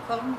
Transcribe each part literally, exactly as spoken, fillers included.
Velkommen.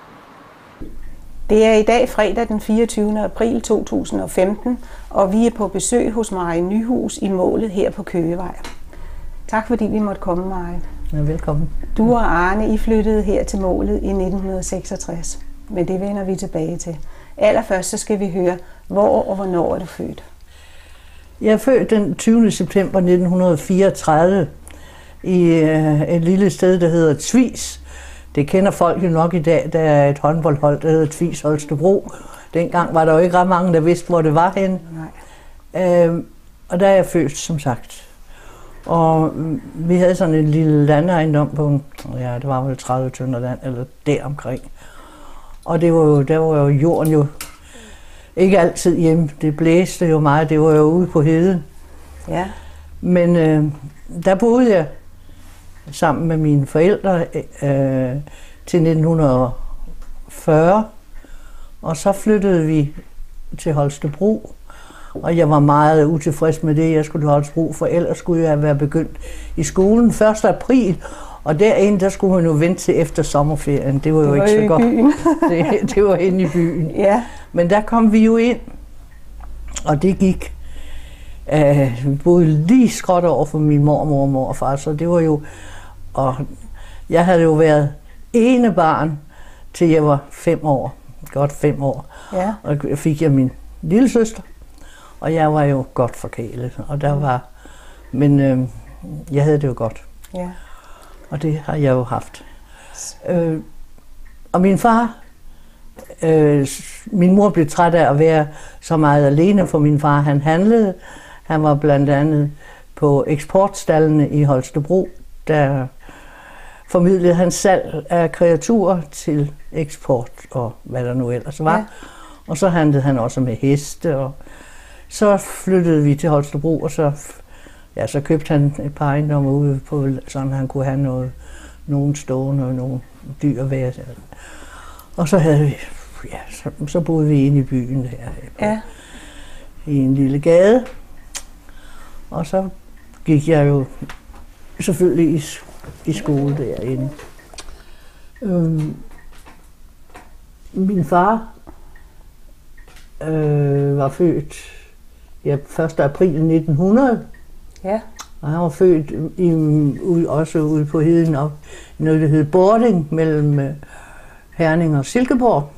Det er i dag fredag den fireogtyvende april to tusind og femten, og vi er på besøg hos Marie Nyhus i Målet her på Køgevej. Tak fordi vi måtte komme, Marie. Ja, velkommen. Du og Arne, I flyttede her til Målet i nitten seksogtres, men det vender vi tilbage til. Allerførst så skal vi høre, hvor og hvornår er du født? Jeg er født den tyvende september nitten fireogtredive i et lille sted, der hedder Tvis. Det kender folk jo nok i dag. Der er et håndboldhold, der hedder Tvis Holstebro. Dengang var der jo ikke ret mange, der vidste, hvor det var henne. Nej. Øhm, og der er jeg født, som sagt. Og vi havde sådan en lille landejendom på, ja, det var vel tredive tønder land, eller deromkring. Og det var jo, der var jo jorden jo ikke altid hjemme. Det blæste jo meget, det var jo ude på heden. Ja. Men øh, der boede jeg sammen med mine forældre øh, til nitten fyrre, og så flyttede vi til Holstebro, og jeg var meget utilfreds med det, jeg skulle til Holstebro, for ellers skulle jeg være begyndt i skolen første april, og derinde, der skulle man jo vente til efter sommerferien. Det var jo det var ikke så godt. det, det var inde i byen. Ja. Men der kom vi jo ind, og det gik. Uh, vi boede lige skråt over for min mormor og morfar, så det var jo. Og jeg havde jo været ene barn til jeg var fem år, godt fem år. Ja. Og fik jeg min lille søster, og jeg var jo godt forkælet, og der var. Men uh, jeg havde det jo godt. Ja. Og det har jeg jo haft. Øh, og min far, øh, min mor blev træt af at være så meget alene, for min far han handlede. Han var blandt andet på eksportstallene i Holstebro, der formidlede han salg af kreaturer til eksport og hvad der nu ellers var. Ja. Og så handlede han også med heste, og så flyttede vi til Holstebro, og så Ja, så købte han et par ejendomme ude på, sådan han kunne have noget, nogen stående og nogle dyr ved. Og så havde vi, ja, så, så boede vi inde i byen der, på, ja. i en lille gade. Og så gik jeg jo selvfølgelig i, i skole derinde. Øhm, min far øh, var født ja, første april nitten hundrede. Ja. Og han var født i, ude, også ude på heden op, noget der hed Bording, mellem øh, Herning og Silkeborg.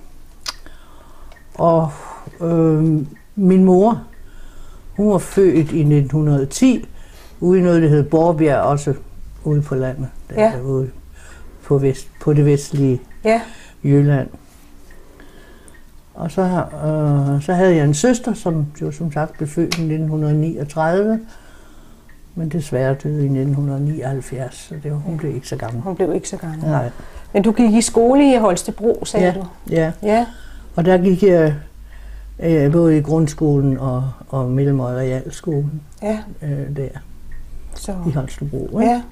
Og øh, min mor, hun var født i nitten ti, ude i noget der hed Borbjerg, også ude på landet, der, ja. Derude på, vest, på det vestlige ja. Jylland. Og så, øh, så havde jeg en søster, som jo som sagt blev født i nitten niogtredive, men desværre døde i nitten nioghalvfjerds, så det var, hun blev ikke så gammel. Hun blev ikke så gammel. Nej. Men du gik i skole i Holstebro, sagde ja, du? Ja. ja. Og der gik jeg øh, både i grundskolen og, og mellem- og realskolen ja. øh, der så. i Holstebro. Ja. ja.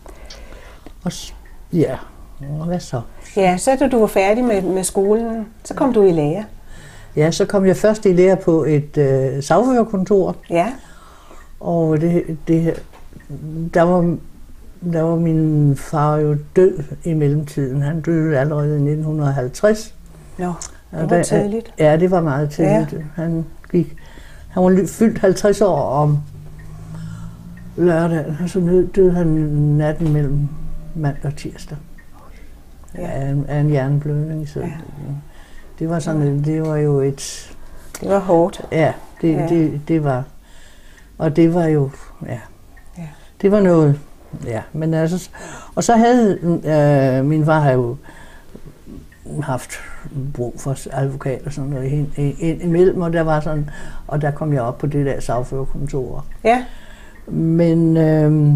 Og ja, og hvad så? Ja, så da du var færdig med, med skolen, så kom du i lære. Ja, så kom jeg først i lære på et øh, sagførerkontor. Ja. Og det, det, der, var, der var min far jo død i mellemtiden. Han døde allerede i nitten halvtreds. Nå, det var tidligt. Ja, det var meget tidligt. Ja. Han, gik, han var fyldt halvtreds år om lørdagen, og så døde han natten mellem mandag og tirsdag. Ja. Af, en, af en hjerneblødning. Så ja. Det var sådan, det var jo et. Det var hårdt. Ja, det, ja. det, det var. Og det var jo, ja, ja. det var noget, ja, men altså, og så havde øh, min far havde jo haft brug for advokat og sådan noget ind, ind imellem, og der var sådan, og der kom jeg op på det der sagførerkontor. Ja. Men øh,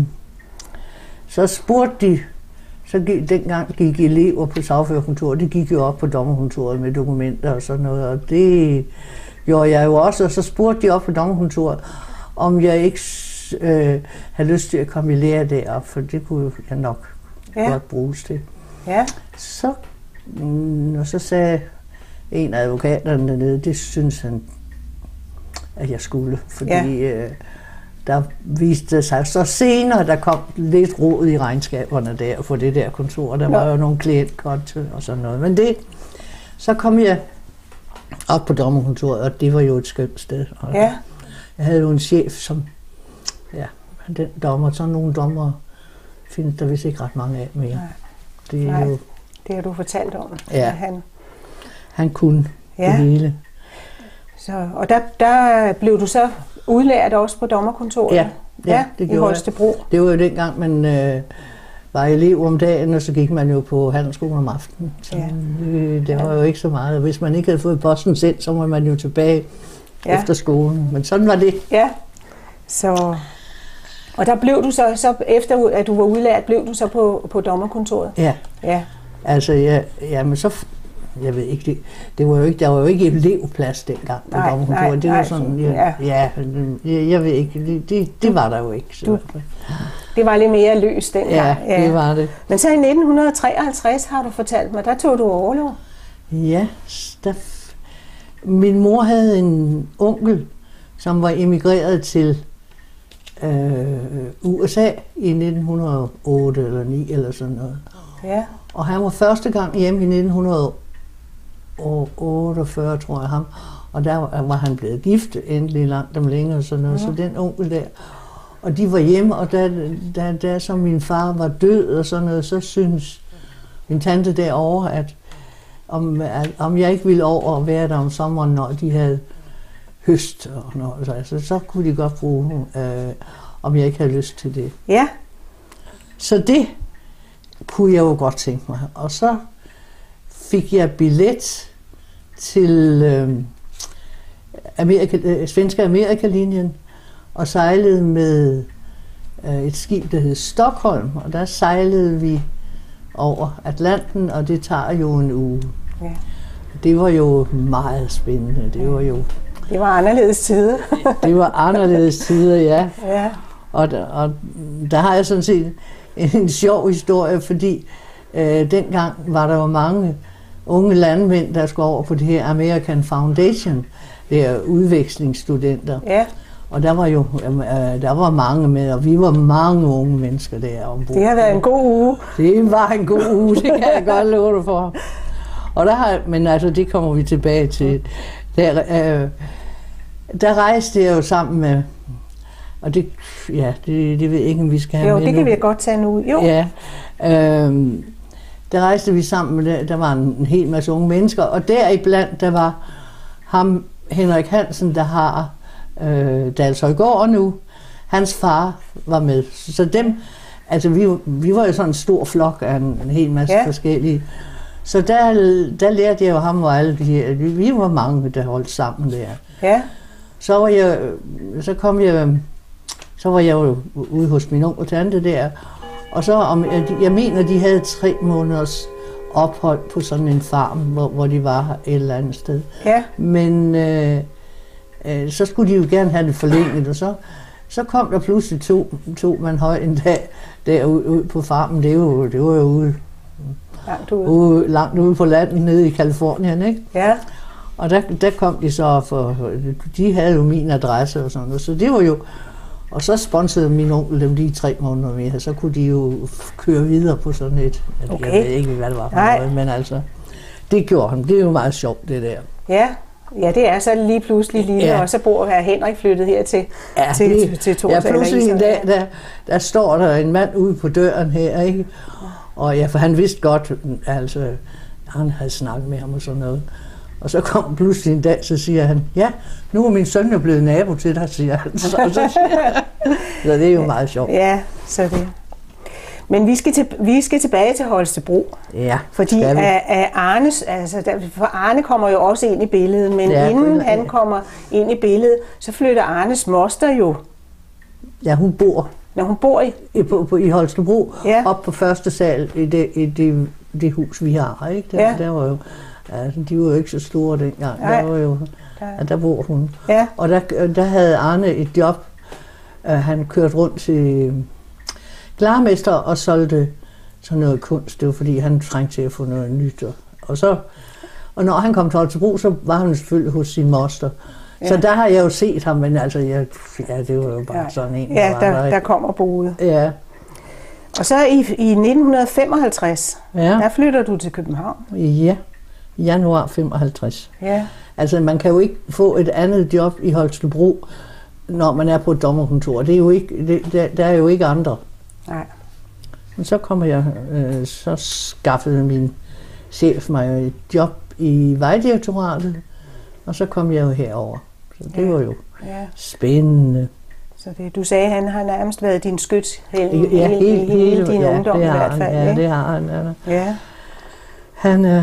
så spurgte de, så gik, dengang gik elever på sagførerkontoret, de gik jo op på dommerkontoret med dokumenter og sådan noget, og det gjorde jeg jo også, og så spurgte de op på dommerkontoret, om jeg ikke øh, havde lyst til at komme i lære derop, for det kunne jeg nok ja. godt bruges til. Ja. Så, mm, og så sagde en af advokaterne dernede, det synes han, at jeg skulle, fordi ja. øh, der viste det sig så senere, der kom lidt rod i regnskaberne der for det der kontor. Der var jo nogle klientkonto og sådan noget. Men det, så kom jeg op på dommerkontoret, og det var jo et skønt sted. Og ja. Jeg havde jo en chef, som, ja, den dommer, sådan nogle dommer findes der vist ikke ret mange af mere. Nej. Det er Nej. jo, det har du fortalt om. Ja, han, han kunne ja. det hele. Så, og der, der blev du så udlært også på dommerkontoret? Ja, ja, ja det i gjorde Holstebro. jeg. Det var jo dengang, man øh, var elev om dagen, og så gik man jo på handelsskolen om aftenen. Så ja. øh, det var jo ikke så meget. Hvis man ikke havde fået posten sendt, så var man jo tilbage ja. efter skolen. Men sådan var det. Ja, så... Og der blev du så, så efter at du var udlært, blev du så på, på dommerkontoret? Ja. Ja. Altså, ja, ja, men så... Jeg ved ikke, det, det var jo ikke, der var jo ikke elevplads dengang på nej, dommerkontoret. Nej, det var nej, sådan, ja, ja, ja, jeg ved ikke, det, det, det var der jo ikke. Så. Du, det var lidt mere løst dengang. Ja, ja, det var det. Men så i nitten treoghalvtreds har du fortalt mig, der tog du overlov. Ja, der, min mor havde en onkel, som var emigreret til øh, U S A i nitten hundrede og otte eller ni eller sådan noget. Ja. Og han var første gang hjemme i nitten otteogfyrre, tror jeg ham. Og der var han blevet gift endelig langt om længe og sådan noget. Ja. Så den onkel der. Og de var hjemme, og da, da, da som min far var død og sådan noget, så synes min tante derovre, at om, at, om jeg ikke ville over og være der om sommeren, når de havde høst. Og noget, altså, så kunne de godt bruge, øh, om jeg ikke havde lyst til det. Ja. Så det kunne jeg jo godt tænke mig. Og så fik jeg billet til øh, Amerika, øh, Svenska Amerikalinjen og sejlede med øh, et skib, der hed Stockholm. Og der sejlede vi over Atlanten, og det tager jo en uge. Ja. Det var jo meget spændende. Det var jo... Det var anderledes tider. det var anderledes tider, ja. Ja. Og, der, og der har jeg sådan set en sjov historie, fordi øh, dengang var der jo mange unge landmænd, der skulle over på det her American Foundation, det er udvekslingsstudenter. Ja. Og der var jo øh, der var mange med, og vi var mange unge mennesker der ombord. Det har været en god uge. Det var en god uge, det kan jeg godt love dig for. Og der har, men altså, det kommer vi tilbage til. Der, øh, der rejste jeg jo sammen med, og det, ja, det, det ved jeg ikke, om vi skal have jo, med det nu. kan vi godt tage nu. Jo. Ja, øh, der rejste vi sammen med, der var en, en hel masse unge mennesker, og deriblandt, der var ham, Henrik Hansen, der har øh, Dalshøjgård nu. Hans far var med. Så dem, altså vi, vi var jo sådan en stor flok af en, en hel masse ja. forskellige. Så der, der lærte jeg jo ham og alle de her, vi var mange, der holdt sammen der. Ja. Så var jeg, så kom jeg, så var jeg jo ude hos min onkel og tante der, og så, om, jeg mener, de havde tre måneders ophold på sådan en farm, hvor, hvor de var et eller andet sted. Ja. Men øh, øh, så skulle de jo gerne have det forlænget, og så, så kom der pludselig to, to man høj en dag derude ud på farmen. Det var jo, det var jo ude, langt ude. ude, langt ude på landet nede i Californien, ikke? Ja. Og der, der kom de så, for de havde jo min adresse og sådan noget, så det var jo, og så sponsede min onkel dem lige tre måneder mere, så kunne de jo køre videre på sådan et, okay. Jeg ved ikke, hvad det var for noget, men altså, det gjorde han. Det er jo meget sjovt, det der. Ja, ja, det er så lige pludselig lige, ja. Og så bor her Henrik flyttet her til, ja, til, det, til, til Tors. Ja, pludselig en dag, der, der står der en mand ude på døren her, ikke? Og ja, for han vidste godt, altså, han havde snakket med ham og sådan noget. Og så kom pludselig en dag, så siger han, ja, nu er min søn jo blevet nabo til dig, siger han. Så, så, så det er jo meget sjovt. Ja, så det. Men vi skal, til, vi skal tilbage til Holstebro. Ja, fordi at, at Arnes, altså, der, for Arne kommer jo også ind i billedet, men ja, inden det, han kommer ind i billedet, så flytter Arnes moster jo. Ja, hun bor. Når hun bor i? I, på, på, i Holstebro, ja. Op på første sal i det, i det, det hus, vi har, ikke? Der, ja. der var jo, altså, de var jo ikke så store dengang. Der var jo, ja, der bor hun. Ja. Og der, der havde Arne et job. Uh, han kørte rundt til glarmester og solgte sådan noget kunst. Det var fordi, han trængte til at få noget nyt. Og, så, og når han kom til Holstebro, så var han selvfølgelig hos sin moster. Ja. Så der har jeg jo set ham, men altså, jeg, ja, det var jo bare ja. sådan en. Ja, der, der, der kommer boet. Ja. Og så i, i nitten femoghalvtreds, ja. der flytter du til København. Ja, januar femoghalvtreds. Ja. Altså, man kan jo ikke få et andet job i Holstebro, når man er på et dommerkontor. Det er jo ikke, det, der, der er jo ikke andre. Nej. Men så kommer jeg, øh, så skaffede min chef mig et job i Vejdirektoratet, og så kom jeg jo herover. Så det ja. var jo ja. spændende. Så det, du sagde, at han har nærmest været din skyt hele, ja, hele, hele, hele, hele din ja, ungdom i hvert fald. Ja, det har han. Ja. Ja. Han øh,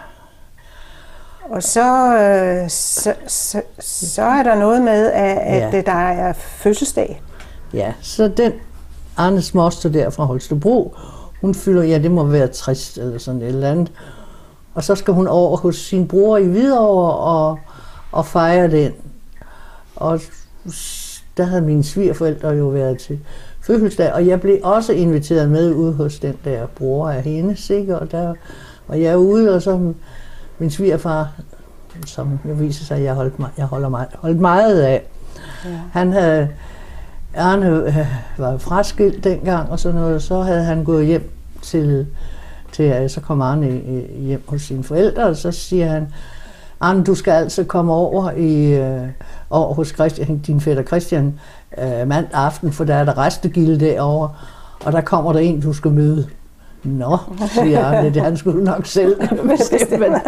og så, øh, så, så, så er der noget med, at, at ja. der er fødselsdag. Ja, så den Arnes moster der fra Holstebro, hun fylder, ja, det må være tres eller sådan et eller andet. Og så skal hun over hos sin bror i Hvidovre og, og fejre den. Og der havde mine svigerforældre jo været til fødselsdag, og jeg blev også inviteret med ud hos den der bror af hendes, ikke? Og der var jeg ude, og så min svigerfar, som jeg viser sig, jeg holdt, jeg holder meget, holdt meget af. Ja. Han havde, Arne øh, var fraskilt dengang og sådan noget, og så havde han gået hjem til, til så kom Arne hjem hos sine forældre, og så siger han, Arne, du skal altså komme over, i, øh, over hos Christian, din fætter Christian øh, mandag aften, for der er der restegilde derovre, og der kommer der en, du skal møde. Nå, siger Arne, det han skulle nok selv bestemme.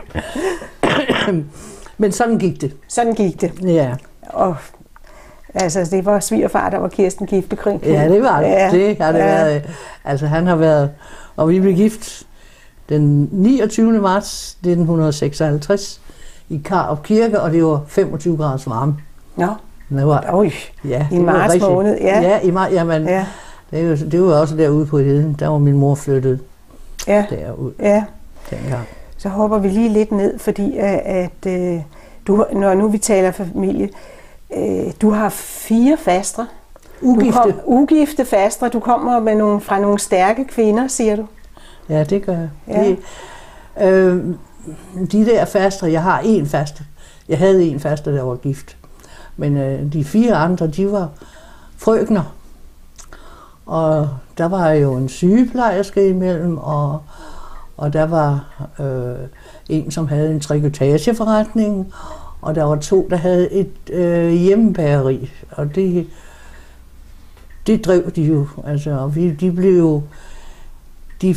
Men sådan gik det. Sådan gik det. Ja. Og altså, det var svigerfar, der var Kirsten giftekrig. Ja, det var det. Ja. Det har det ja. været. Altså, han har været, og vi blev gift den niogtyvende marts nitten seksoghalvtreds i Karup Kirke, og det var femogtyve graders varme. Nå. Det var, Oj, ja, i marts måned. Ja, ja i marts, jamen, ja. Det, var, det var også derude på Heden. Der var min mor flyttet ja. derud. Ja. Dengang. Så hopper vi lige lidt ned, fordi at, at øh, du, når nu vi taler familie, øh, du har fire fastre. Ugifte. Kom, ugifte fastre. Du kommer med nogle, fra nogle stærke kvinder, siger du? Ja, det gør jeg. Ja. De, øh, de der fastre, jeg har en faste. Jeg havde en faste, der var gift. Men øh, de fire andre, de var frøkner. Og der var jo en sygeplejerske imellem, og, og der var øh, en, som havde en trikotageforretning, og der var to, der havde et øh, hjemmebageri, og det, det drev de jo. Altså, og vi, de blev jo, de,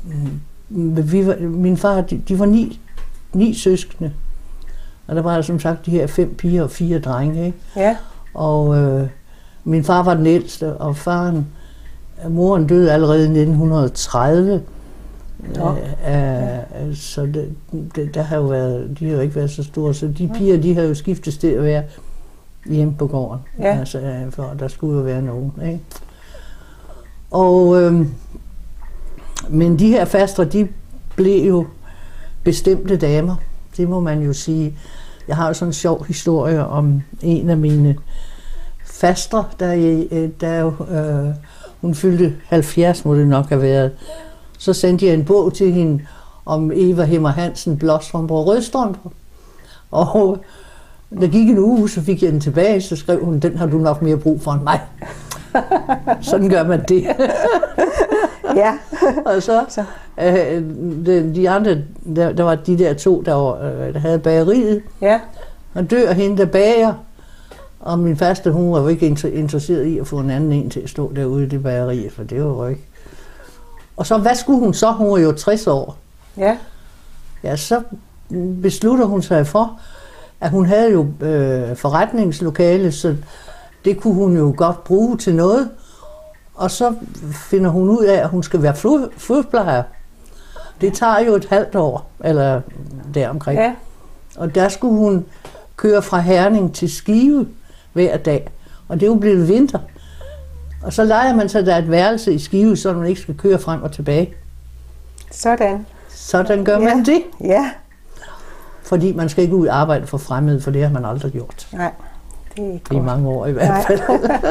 vi var, min far, de, de var ni, ni søskende, og der var som sagt de her fem piger og fire drenge, ikke? Ja. Og øh, min far var den ældste, og faren, moren døde allerede i nitten tredive, ja. øh, så det, det, der har jo været, de har jo ikke været så store, så de piger, de har jo skiftet til at være hjemme på gården, ja. Altså, for der skulle jo være nogen, ikke? Og, øh, men de her fastre, de blev jo bestemte damer, det må man jo sige. Jeg har jo sådan en sjov historie om en af mine fastre, der, der øh, hun fyldte halvfjerds, må det nok have været. Så sendte jeg en bog til hende om Eva Hemmer Hansen, Blåstrømpe og Rødstrømpe. Og der gik en uge, så fik jeg den tilbage, så skrev hun, den har du nok mere brug for end mig. Sådan gør man det. Ja. Og så, så. Øh, de, de andre, der, der var de der to, der, var, øh, der havde bageriet. Ja. Og dør hende, der bager. Og min faste, hun var jo ikke interesseret i at få en anden en til at stå derude i det bageri, for det var jo ikke. Og så, hvad skulle hun så? Hun var jo tres år. Ja. Ja, så beslutter hun sig for, at hun havde jo øh, forretningslokale, så det kunne hun jo godt bruge til noget. Og så finder hun ud af, at hun skal være fodplejer. Det tager jo et halvt år, eller deromkring. Ja. Og der skulle hun køre fra Herning til Skive hver dag. Og det er jo blevet vinter. Og så leger man sig, der er et værelse i Skive, så man ikke skal køre frem og tilbage. Sådan. Sådan gør ja. man det. Ja. Fordi man skal ikke ud og arbejde for fremmede, for det har man aldrig gjort. Nej, det er ikke I godt. mange år i hvert fald.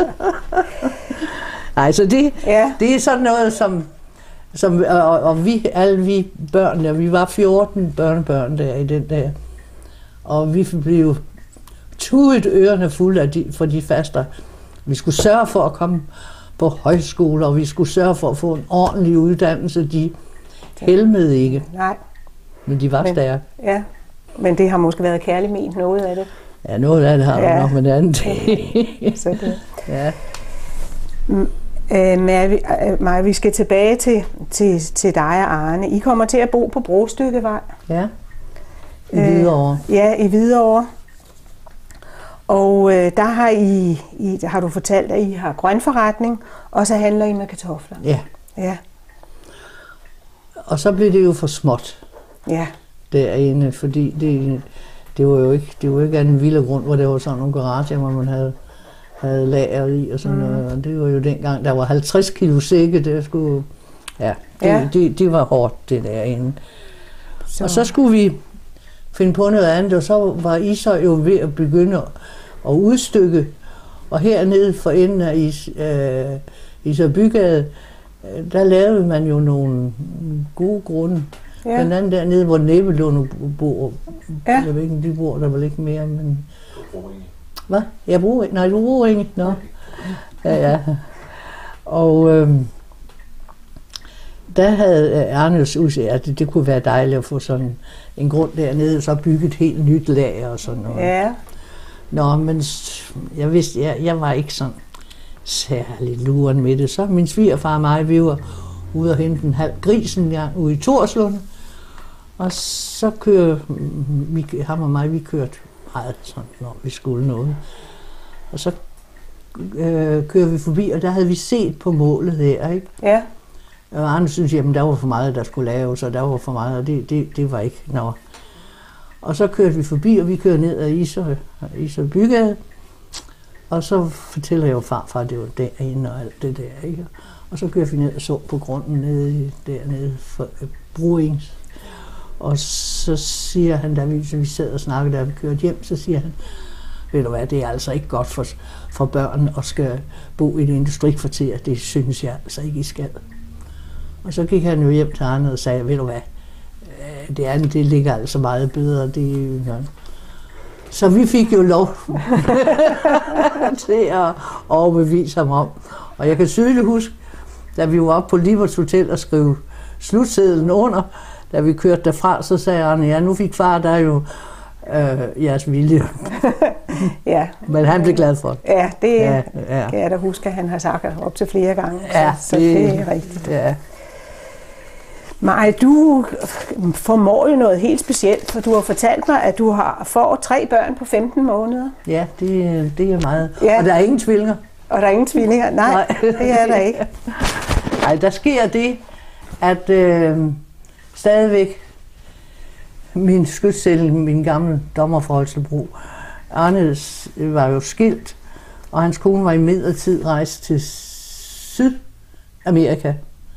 Nej, så det, ja. det er sådan noget, som, som og, og vi, alle vi børnene, vi var fjorten børnebørn der i den der, og vi blev tudet ørerne fulde af de, for de faster. Vi skulle sørge for at komme på højskole, og vi skulle sørge for at få en ordentlig uddannelse. De helmede ikke. Nej. Men de var stærke. Ja, men det har måske været kærligt ment, noget af det. Ja, noget af det har ja. nok med det andet. Så det. Ja. Maja, vi skal tilbage til, til, til dig og Arne. I kommer til at bo på Brostykkevej. Ja, i Hvidovre. Øh, ja, i Hvidovre. Og øh, der har, I, I, har du fortalt, at I har grønforretning, og så handler I med kartofler. Ja. Ja. Og så blev det jo for småt. Ja. Derinde, fordi det, det var jo ikke, det var ikke en vild grund, hvor der var sådan nogle garager, hvor man havde, havde lager i og sådan mm. noget. Og det var jo dengang, der var halvtreds kilo sække, der skulle, ja, det, ja. det, det var hårdt, det derinde. Så. Og så skulle vi finde på noget andet, og så var Ishøj jo ved at begynde at udstykke. Og hernede for enden af Is, øh, Ishøj Bygade, der lavede man jo nogle gode grunde. Ja. Blandt andet dernede, hvor Næbelund bor. Ja. Jeg ved ikke, de bor der vel ikke mere, men... Hvad? Jeg bruger ikke. Nej, du bruger ikke. Nå. Ja, ja. Og øhm, der havde Arnes udsigt, at det, det kunne være dejligt at få sådan en grund dernede, og så bygge et helt nyt lager og sådan noget. Ja. Nå, men jeg vidste, jeg, jeg var ikke sådan særligt luren med det. Så min svigerfar og mig, vi var ude og hente en halv gris en gang ude i Torslund. Og så kører vi, ham og mig, vi kørte meget sådan, når vi skulle noget. Og så øh, kører vi forbi, og der havde vi set på målet her, ikke? Ja. Og andre synes, jamen der var for meget, der skulle laves, og der var for meget, og det, det, det var ikke nok. Og så kørte vi forbi, og vi kørte ned ad Ishøj, Ishøj Bygade. Og så fortæller jeg jo farfar, at det var derinde og alt det der, ikke? Og så kørte vi ned og så på grunden nede dernede for øh, Bruings. Og så siger han, da vi, så vi sad og snakkede, da vi kørte hjem, så siger han, ved du hvad, det er altså ikke godt for, for børn at skal bo i et industrikvarter, det synes jeg altså ikke, I skal. Og så gik han jo hjem til Arne og sagde, ved du hvad, det andet, det ligger altså meget bedre. Det, ja. Så vi fik jo lov til at overbevise ham om. Og jeg kan tydeligt huske, da vi var oppe på Liberts Hotel og skrev slutsedlen under, da vi kørte derfra, så sagde Arne, ja, nu fik far der jo øh, jeres vilje. Ja. Men han blev glad for det. Ja, det ja, ja. kan jeg da huske, at han har sagt op til flere gange. Ja, så, så det, det er rigtigt. Ja. Maj, du formår jo noget helt specielt, for du har fortalt mig, at du har får tre børn på femten måneder. Ja, det, det er meget. Ja. Og der er ingen tvillinger. Og der er ingen tvillinger? Nej, Nej. Det er der ikke. Nej, der sker det, at øh, stadigvæk min skytscelle, min gamle dommer fra Holstebro, Arne var jo skilt, og hans kone var i midlertid rejst til Sydamerika.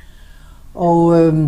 Og øh,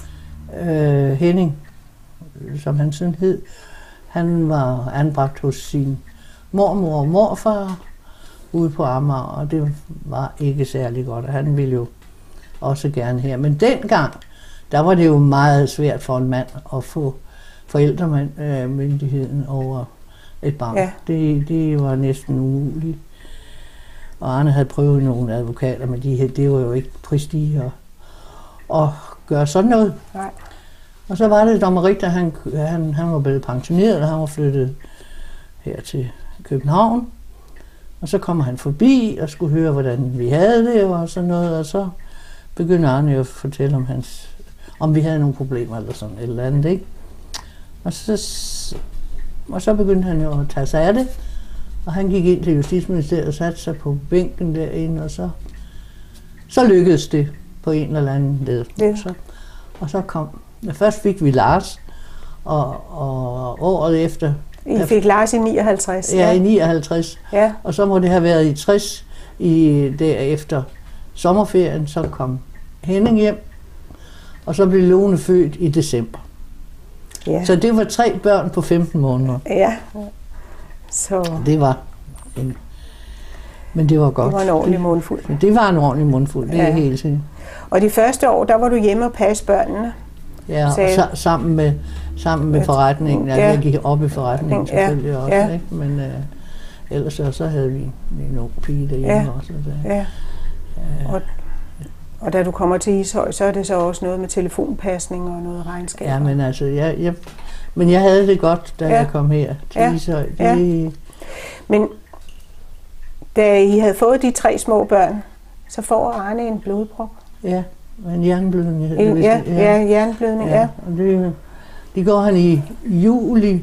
øh, Henning, som han sådan hed, han var anbragt hos sin mormor og morfar ude på Amager, og det var ikke særlig godt, og han ville jo også gerne her. Men dengang, der var det jo meget svært for en mand at få forældremyndigheden over et barn. Ja. Det, det var næsten umuligt. Og Arne havde prøvet nogle advokater, men de, det var jo ikke prestige at, at gøre sådan noget. Nej. Og så var det dommerit, at han, han, han var blevet pensioneret, og han var flyttet her til København. Og så kommer han forbi og skulle høre, hvordan vi havde det og sådan noget, og så begyndte Arne jo at fortælle om hans, om vi havde nogle problemer eller sådan et eller andet, ikke? Og så, og så begyndte han jo at tage sig af det, og han gik ind til Justitsministeriet og satte sig på bænken derinde, og så, så lykkedes det på en eller anden led. Ja. Så, og så kom, først fik vi Lars, og, og året efter... I fik Lars i nioghalvtreds? Ja, ja. i nioghalvtreds. Ja. Og så må det have været i tres, i derefter sommerferien, så kom Henning hjem, og så blev Lone født i december. Ja. Så det var tre børn på femten måneder. Ja. Så... Det var en... Men det var godt. Det var en ordentlig mundfuld. Det var en ordentlig mundfuld, det ja. er helt sikkert. Og de første år, der var du hjemme og passe børnene? Ja, og sa- sammen med, sammen med forretningen. Ja, jeg gik op i forretningen selvfølgelig ja. også. Ja. Ikke? Men, øh, ellers så, så havde vi en ung pige derhjemme Ja. også. Så, Ja. ja. Og, og da du kommer til Ishøj, så er det så også noget med telefonpasning og noget regnskab. Ja, men altså, jeg, jeg, men jeg havde det godt, da Ja. jeg kom her til Ja. Ishøj. Det, Ja. Men da I havde fået de tre små børn, så får Arne en blodprop. ja, en jernblødning. En, ja, ja, jernblødning, ja. Og det, det går han i juli,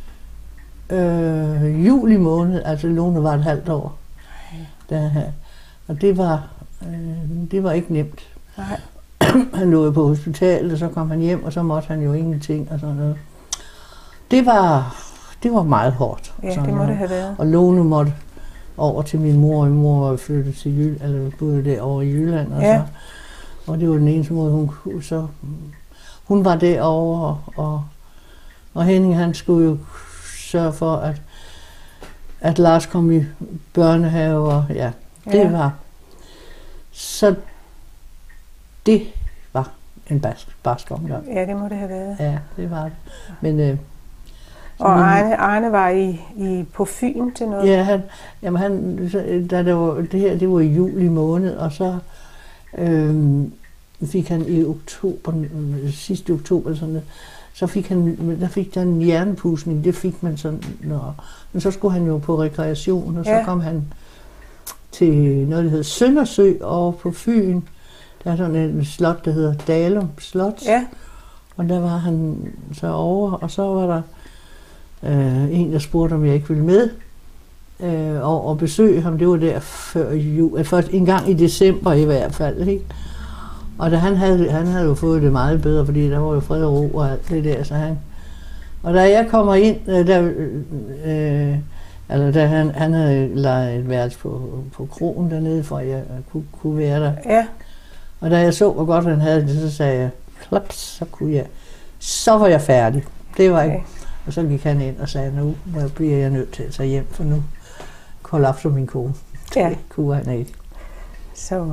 øh, juli måned, altså Lone var et halvt år. Da, og det var, øh, det var ikke nemt. Nej. Han lå på hospitalet, og så kom han hjem, og så måtte han jo ingenting og sådan noget. Det var, det var meget hårdt. Ja, sådan det må noget. det have været. Og Lone måtte over til min mor, og min mor var flyttet til Jylland, eller boede derovre i Jylland. Og, Ja. så, og det var den eneste måde, hun kunne. Så hun var derovre, og, og Henning, han skulle jo sørge for, at, at Lars kom i børnehave, og ja, det Ja. var. Så det var en barsk, barsk omgang. Ja, det må det have været. Ja, det var det. Men, øh, Og Arne, Arne var i, i, på Fyn til noget? ja, han, jamen han, så, da det, var, det her, det var i juli måned, og så øh, fik han i oktober, øh, sidste oktober, sådan noget, så fik han, der fik der en hjernepusning, det fik man sådan, når, men så skulle han jo på rekreation, og så Ja. kom han til noget, der hedder Søndersø, og på Fyn, der er sådan en slot, der hedder Dalum Slot, Ja, og der var han så over, og så var der øh, en, der spurgte, om jeg ikke ville med øh, og, og besøge ham. Det var der før jul, først en gang i december i hvert fald, ikke? Og da han havde, han havde jo fået det meget bedre, fordi der var jo fred og ro og alt det der, så han. Og da jeg kommer ind, øh, der, øh, eller da han, han havde lejet et værelse på, på krogen dernede, for at jeg kunne, kunne være der. ja, Og da jeg så, hvor godt han havde det, så sagde jeg, klaps, så kunne jeg, så var jeg færdig. Det var ikke. okay. Og så gik han ind og sagde, nu bliver jeg nødt til at tage hjem, for nu kollapser min kone. Ja. Det kunne han ikke. Så,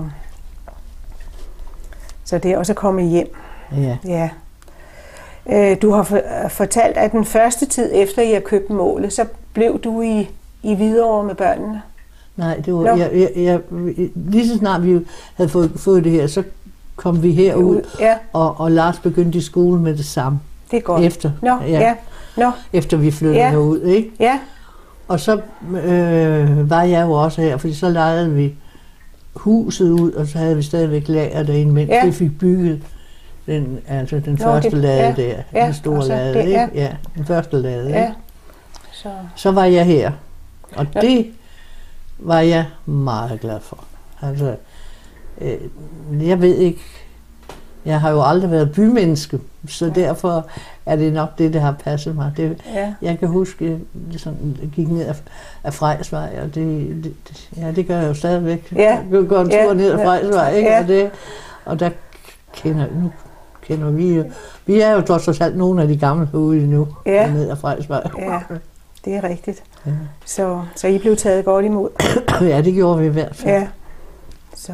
så det er også kommet hjem. Ja. Ja. Øh, Du har for- fortalt, at den første tid efter, I har købt målet, så blev du i, i Hvidovre med børnene. Nej, det var, Nå. jeg, jeg, jeg, lige så snart vi havde fået, fået det her, så kom vi herud, Ja, og, og Lars begyndte i skole med det samme. det er godt. Efter, Nå, ja. ja. Nå, efter vi flyttede Ja. herud, ikke? ja, Og så øh, var jeg jo også her, fordi så lejede vi huset ud, og så havde vi stadigvæk lager derinde, mens Ja. vi fik bygget den, altså den Nå, første det- lade ja, der, ja, den store og så lade, det- ikke? ja. Ja, den første lade, ja. ikke? Så, Så var jeg her, og Ja. det var jeg meget glad for. Altså, øh, jeg ved ikke, jeg har jo aldrig været bymenneske, så Ja. derfor er det nok det, der har passet mig. Det, ja, jeg kan huske, jeg sådan, gik ned af, af Frejsvej, og det, det, det, ja, det gør jeg jo stadigvæk. Ja. Jeg går en tur Ja. ned ad Frejsvej, ikke? Ja. Og, det, og der kender, nu kender vi jo, vi er jo trods alt nogle af de gamle herude nu, Ja. ned ad Frejsvej. ja, det er rigtigt. Ja. Så, så I blev taget godt imod. Ja, det gjorde vi i hvert fald. Ja. Så.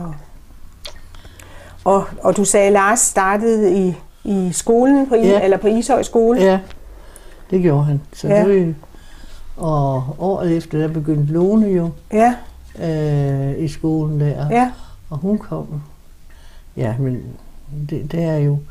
Og, og du sagde, at Lars startede i, i skolen på, I, Ja. eller på Ishøj skole. Ja, det gjorde han. Så Ja. det, og året efter, der begyndte Lone jo Ja, øh, i skolen der, ja, og hun kom. Ja, men det, det er jo,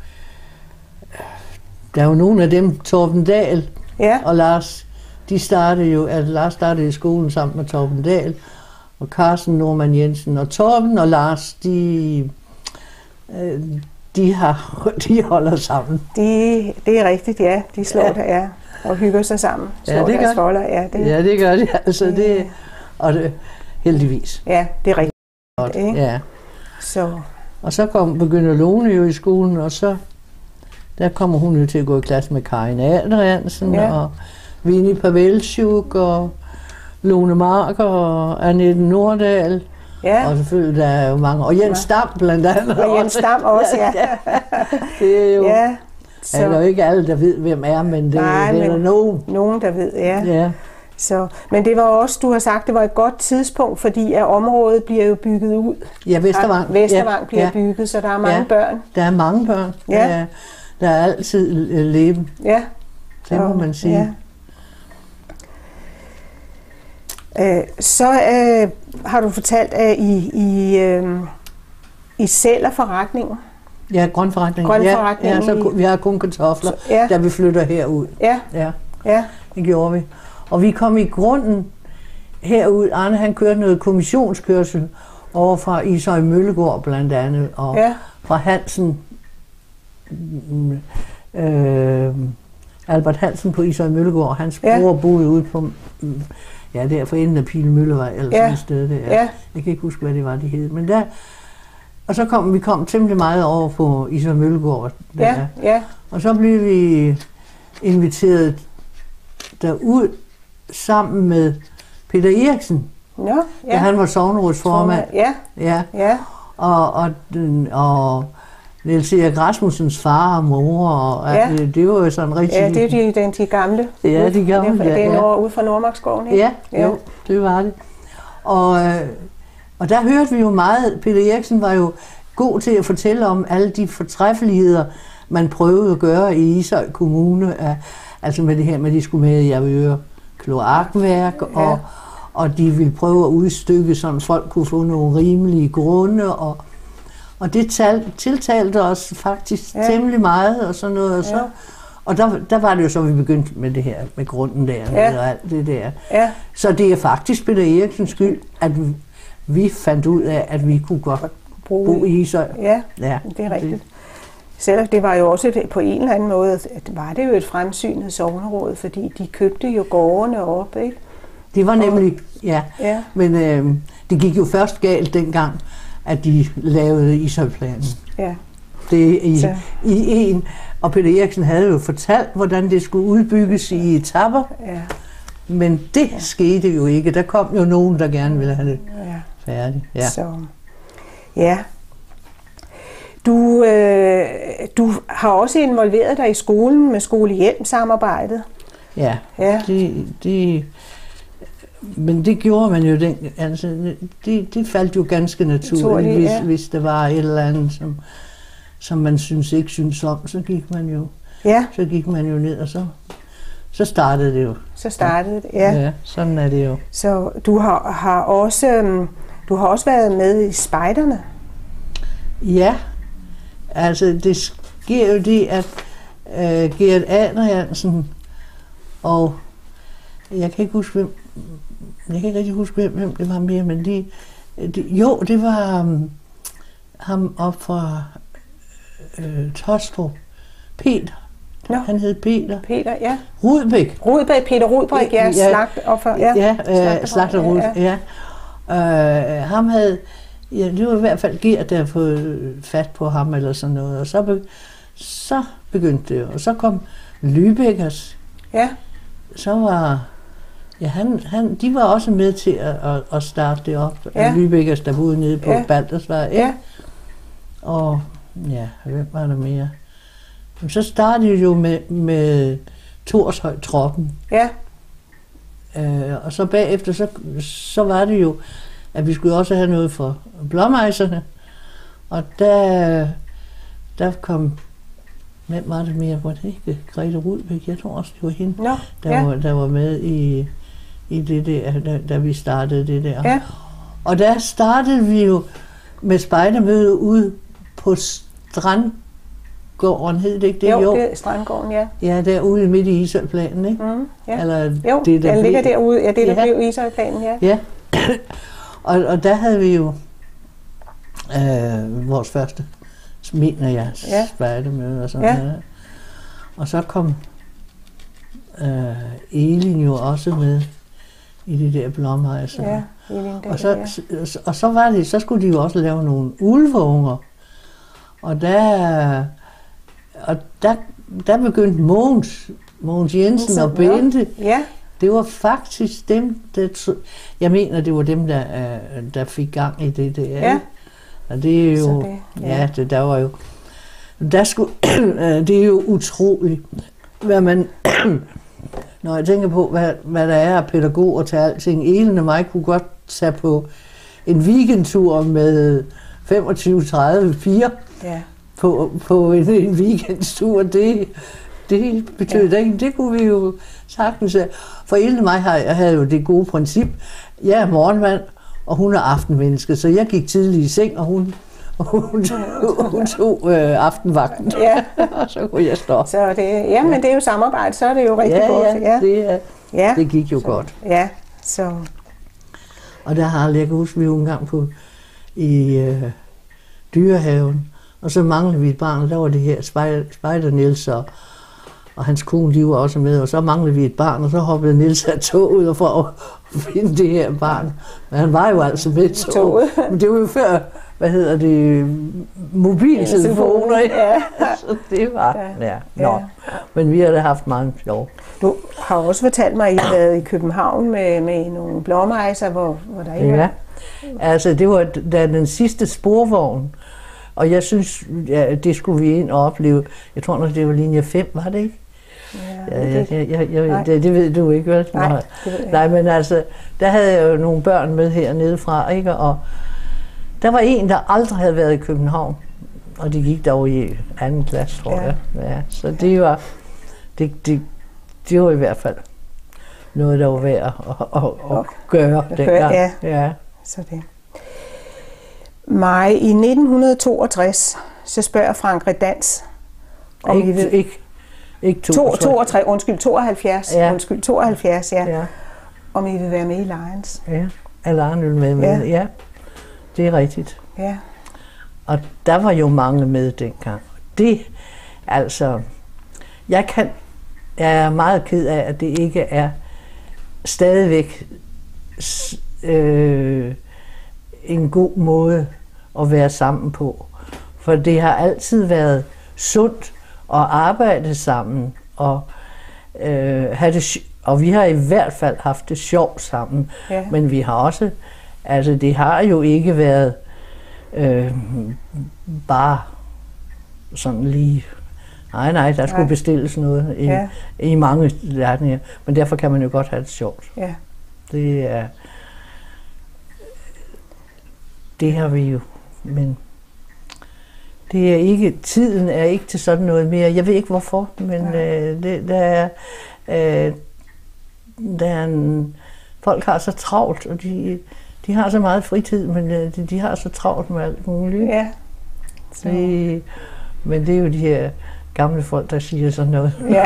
der er jo nogle af dem, Torben Dahl ja, og Lars, de startede jo, altså Lars startede i skolen sammen med Torben Dahl, og Carsten Norman Jensen, og Torben og Lars, de, øh, de, har, de holder sammen. de, det er rigtigt, ja. De slår Ja. ja. der, ja. Og hygger sig sammen. Ja, Slår det deres gør- folder, ja. Det, Ja, det gør de altså, Ja. det, og det, heldigvis. ja, det er rigtigt. Godt. Ikke? Ja. Så, Og så kom, begynder Lone jo i skolen, og så der kommer hun jo til at gå i klasse med Karin Adriansen, Ja. og Vinnie Pavelchuk, og Lone Mark, og Annette Nordahl, ja. og selvfølgelig der er jo mange, og Jens Stam blandt andet. Og Jens Stam også, ja. Det er jo, Ja, så. Er der jo ikke alle, der ved, hvem er, men det, Nej, det er der men- nogen. nogen, der ved, ja. Ja. Så, men det var også, du har sagt, det var et godt tidspunkt, fordi at området bliver jo bygget ud. Ja, Vestervang. Vestervang ja, bliver ja. bygget, så der er mange Ja. børn. Der er mange børn. Ja. Der, er, der er altid øh, leben, Ja. det må Og- man sige. Ja. Øh, så øh, har du fortalt, at I, I, øh, I sælger forretningen. Ja, grønforretningen. Grønforretningen. Ja, ja, så vi har kun kartofler, så, ja. da vi flytter herud. Ja. Ja. Ja. Det gjorde vi. Og vi kom i grunden herud. Arne, han kørte noget kommissionskørsel over fra Ishøj Møllegård blandt andet, og ja. fra Hansen, øh, Albert Hansen på Ishøj Møllegård. Hans ja. bror boede ude på, ja, der for enden af Pile Møllevej, eller ja. sådan et sted der. Ja. Jeg kan ikke huske, hvad det var, de hed. Men der, og så kom vi kom temmelig meget over på Ishøj Møllegård. Der. Ja. Ja. Og så blev vi inviteret derud sammen med Peter Eriksen, ja, ja. da han var sognerådsformand. Ja. Ja. Ja. Og, og, og Niels Erik Rasmussens far og mor, og ja. det, det var jo sådan rigtig... Ja, det er de, de, de gamle. Ja, de gamle, det er, ja. Det er ja. nord, ude fra Nordmarksskoven, ikke? Ja, ja, jo, det var det. Og, og der hørte vi jo meget, Peter Eriksen var jo god til at fortælle om alle de fortræffeligheder, man prøvede at gøre i Ishøj Kommune, altså med det her med, at de skulle med i Avedøre kloakværk, ja. og, og de ville prøve at udstykke, så folk kunne få nogle rimelige grunde, og, og det tal, tiltalte os faktisk ja. temmelig meget, og sådan noget, og så... Ja. Og der, der var det jo så, vi begyndte med det her, med grunden der, ja. og alt det der. Ja. Så det er faktisk Peter Eriksens skyld, at vi fandt ud af, at vi kunne godt bo i Ishøj. Ja, ja, det er rigtigt. Selvom det var jo også et, på en eller anden måde, at var det jo et fremsynet sogneråd, fordi de købte jo gårdene op, ikke? Det var nemlig, ja. ja. Men øh, det gik jo først galt dengang, at de lavede Ishøjplanen. Ja. Det i, i en, og Peter Eriksen havde jo fortalt, hvordan det skulle udbygges i etaper. Ja. Men det ja. skete jo ikke. Der kom jo nogen, der gerne ville have det ja. færdigt. Ja. Så, ja. Du, øh, du har også involveret dig i skolen med skole-hjem-samarbejdet. Ja, ja. Det, det, men det gjorde man jo den, altså det, det faldt jo ganske naturligt, naturligt hvis, ja. hvis der var et eller andet, som, som man synes ikke synes om, så gik man jo, ja. så gik man jo ned, og så, så startede det jo. Så startede det, ja. Ja, sådan er det jo. Så du har, har også, du har også været med i spejderne. Ja, altså det sker jo det, at uh, Gert Adriansen og jeg kan ikke huske hvem, jeg kan ikke rigtig huske hvem, hvem det var mere, men de, de jo, det var um, ham op fra øh, Tostrup, Peter. Nå. Han hed Peter. Peter, ja. Rudbæk. Rudbæk, Peter Rudbæk, ja, ja, slagt og for, ja. Ja, øh, slagt og ja, ja. ja. Øh, ham havde, ja, det var i hvert fald Gert, der havde fået fat på ham eller sådan noget, og så, be, så begyndte det, og så kom Lübeckers. Ja. Så var, ja, han, han, de var også med til at, at, at starte det op. Ja. Lübeckers, der boede nede på ja. Baldersvej. Ja. Og ja, hvem var der mere? Så startede det jo med, med Torshøj-troppen. Ja. Øh, og så bagefter, så, så var det jo, at vi skulle også have noget for blåmejserne. Og der, der kom, hvem var det mere? Var det ikke Grete Rudbæk? Jeg tror også, det var hende, Nå, der, ja. var, der var med i, i det der, da, da vi startede det der. Ja. Og der startede vi jo med spejdermøde ude på Strandgården, hed det ikke det? Jo, jo. Det er Strandgården, ja. Ja, derude midt i Ishøjplanen, ikke? Mm, ja. Eller jo, det, der den ligger blev, derude. Ja, det der ja. blev Ishøjplanen, ja. Ja, og, og der havde vi jo øh, vores første, mener jeg, ja. spejdermøde og sådan ja. noget. Og så kom øh, Elin jo også med i de der blåmejser. Ja, Elin der, og, så, ja. og så var det, så skulle de jo også lave nogle ulveunger. Og der, og der, der begyndte Mogens, Mogens Jensen og Bente. Ja. Det var faktisk dem, der, jeg mener, det var dem, der, der fik gang i det der. Ja. Og det er jo, det, ja, ja det, der var jo, der skulle, det er jo utroligt, hvad man, når jeg tænker på, hvad, hvad der er af pædagoger til alting. Elin og mig kunne godt tage på en weekendtur med femogtyve tredive piger ja. på, på en, en weekendtur. Det, det betød ja. ikke. Det kunne vi jo sagtens. For Ellen og mig havde jo det gode princip. Jeg er morgenmand, og hun er aftenmenneske, så jeg gik tidligt i seng, og hun, hun, hun tog øh, aftenvagten. Ja. Og så kunne jeg stå. Så det, ja, men det er jo samarbejde, så er det jo rigtig ja, godt. Ja, det, er, ja, det gik jo så, godt. Ja, så... Og der har jeg kan huske, vi jo en gang på i øh, Dyrehaven, og så manglede vi et barn, og der var det her Spejder Niels, og, og hans kone, de var også med, og så manglede vi et barn, og så hoppede Niels af toget for at finde det her barn. Men han var jo altså med toget. Men det var jo før, hvad hedder det, mobiltelefoner. Ja. Så det var, ja. ja. Nå. Men vi har da haft meget sjov. Du har også fortalt mig, at I har været i København med, med nogle blåmejser, hvor, hvor der ikke ja. var. Altså det var da den sidste sporvogn, og jeg synes, ja, det skulle vi ind og opleve. Jeg tror nok, det var linje fem, var det ikke? Ja, ja, ja, ja, ja, det, det ved du ikke, vel? Nej, det ved jeg. Nej, men altså, der havde jeg jo nogle børn med hernede fra, ikke? Og der var en, der aldrig havde været i København, og de gik dog i anden klasse, tror ja. jeg. Ja, så det var, det, det, det var i hvert fald noget, der var værd at, at, at, at gøre dengang. Ja. ja. Så det. Maj, i nitten toogtres, så spørger Frank Redans, om ikke, I ved... Ikke, ikke toogtres. toogtres, undskyld, tooghalvfjerds, ja. undskyld, tooghalvfjerds, ja. ja. Om I vil være med i Lions. Ja, alle andre vil med, med. Ja. ja. Det er rigtigt. Ja. Og der var jo mange med dengang. Det, altså, jeg kan, jeg er meget ked af, at det ikke er stadigvæk øh, en god måde at være sammen på. For det har altid været sundt at arbejde sammen, og, øh, have det, og vi har i hvert fald haft det sjovt sammen. Ja. Men vi har også, altså det har jo ikke været øh, bare sådan lige, nej nej, der skulle nej. bestilles noget i, ja. i mange lande, men derfor kan man jo godt have det sjovt. Ja. Det er, det har vi jo, men det er ikke, tiden er ikke til sådan noget mere. Jeg ved ikke hvorfor, men øh, det, der er, øh, der er en, folk har så travlt, og de, de har så meget fritid, men øh, de, de har så travlt med alt muligt. Ja. Så. Det, men det er jo de her gamle folk, der siger sådan noget. Ja.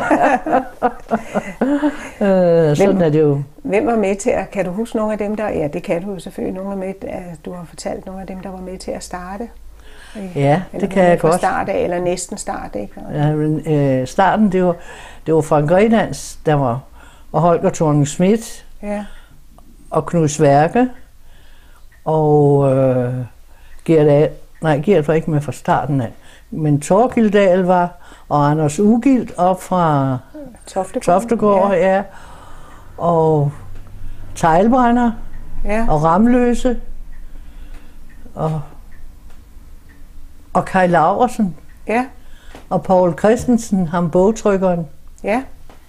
øh, sådan hvem, er det jo. Hvem var med til at, kan du huske nogle af dem der, ja det kan du jo selvfølgelig, nogle af med, du har fortalt nogle af dem, der var med til at starte? Ja, det kan jeg godt. Fra start af, eller næsten start, ikke? Ja, men, øh, starten, det var, det var Frank Redans, der var, og Holger Thorning-Schmidt, ja. og Knud Sværke, og øh, Gert, A- nej, Gert var ikke med fra starten af, men Torkild Dahl var, og Anders Ugilt op fra Toftegård, Toftegård ja. ja, og Teglbrænder, ja. og Ramløse, og Og Kai Laursen. Ja. Og Poul Christensen, ham bogtrykkeren. Ja.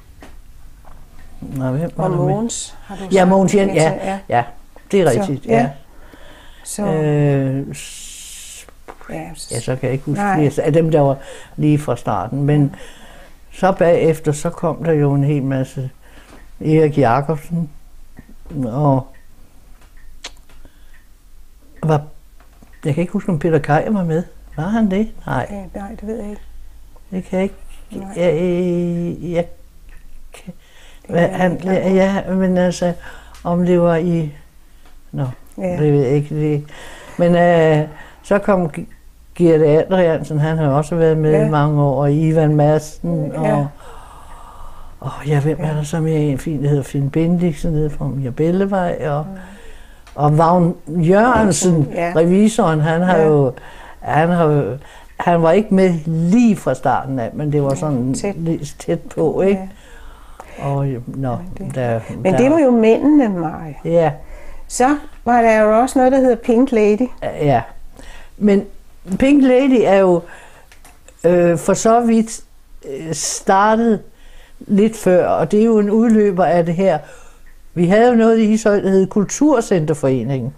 Nå, hvem var og der Mogens, har du sagt? Ja, Mogens Jens, ja, ja. Ja, det er rigtigt, så, ja. ja. Så. Øh, ja, ja, så kan jeg ikke huske flere af dem, der var lige fra starten. Men så bagefter, så kom der jo en hel masse. Erik Jacobsen, og var, jeg kan ikke huske, om Peter Kaj var med. Var han det? Nej. Ja, nej, det ved jeg ikke. Det kan jeg ikke. Jeg, jeg, jeg kan, hvad, han, ja, ja, men altså, om det var i... Nå, ja. Det ved jeg ikke. Det, men øh, så kom Gert Adriansen, han har også været med ja. i mange år, og Ivan Madsen, og... Ja. Og ja, hvem er der så mere en fin, der hedder Finn Bendiksen nede fra Mirabellevej, og... Mm. Og Vagn Jørgensen, ja. revisoren, han har ja. jo, han har jo, han var ikke med lige fra starten af, men det var sådan tæt, tæt på, ikke? Ja. Og nå, men det, der, men der, det var jo mændene, Maj. Ja. Så var der jo også noget, der hedder Pink Lady. Ja, men Pink Lady er jo øh, for så vidt øh, startet lidt før, og det er jo en udløber af det her. Vi havde jo noget i Ishøj, der hed Kulturcenterforeningen.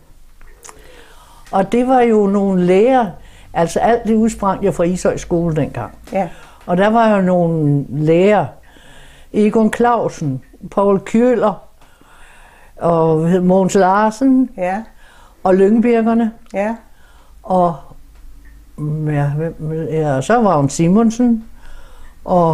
Og det var jo nogle lærere, altså alt det udsprang jo fra Ishøj skole dengang. Ja. Og der var jo nogle læger, Egon Clausen, Paul Kjøller og Mogens Larsen, Ja. og Lyngbirkerne, Ja. og ja, hvem- ja, så var hun Simonsen, og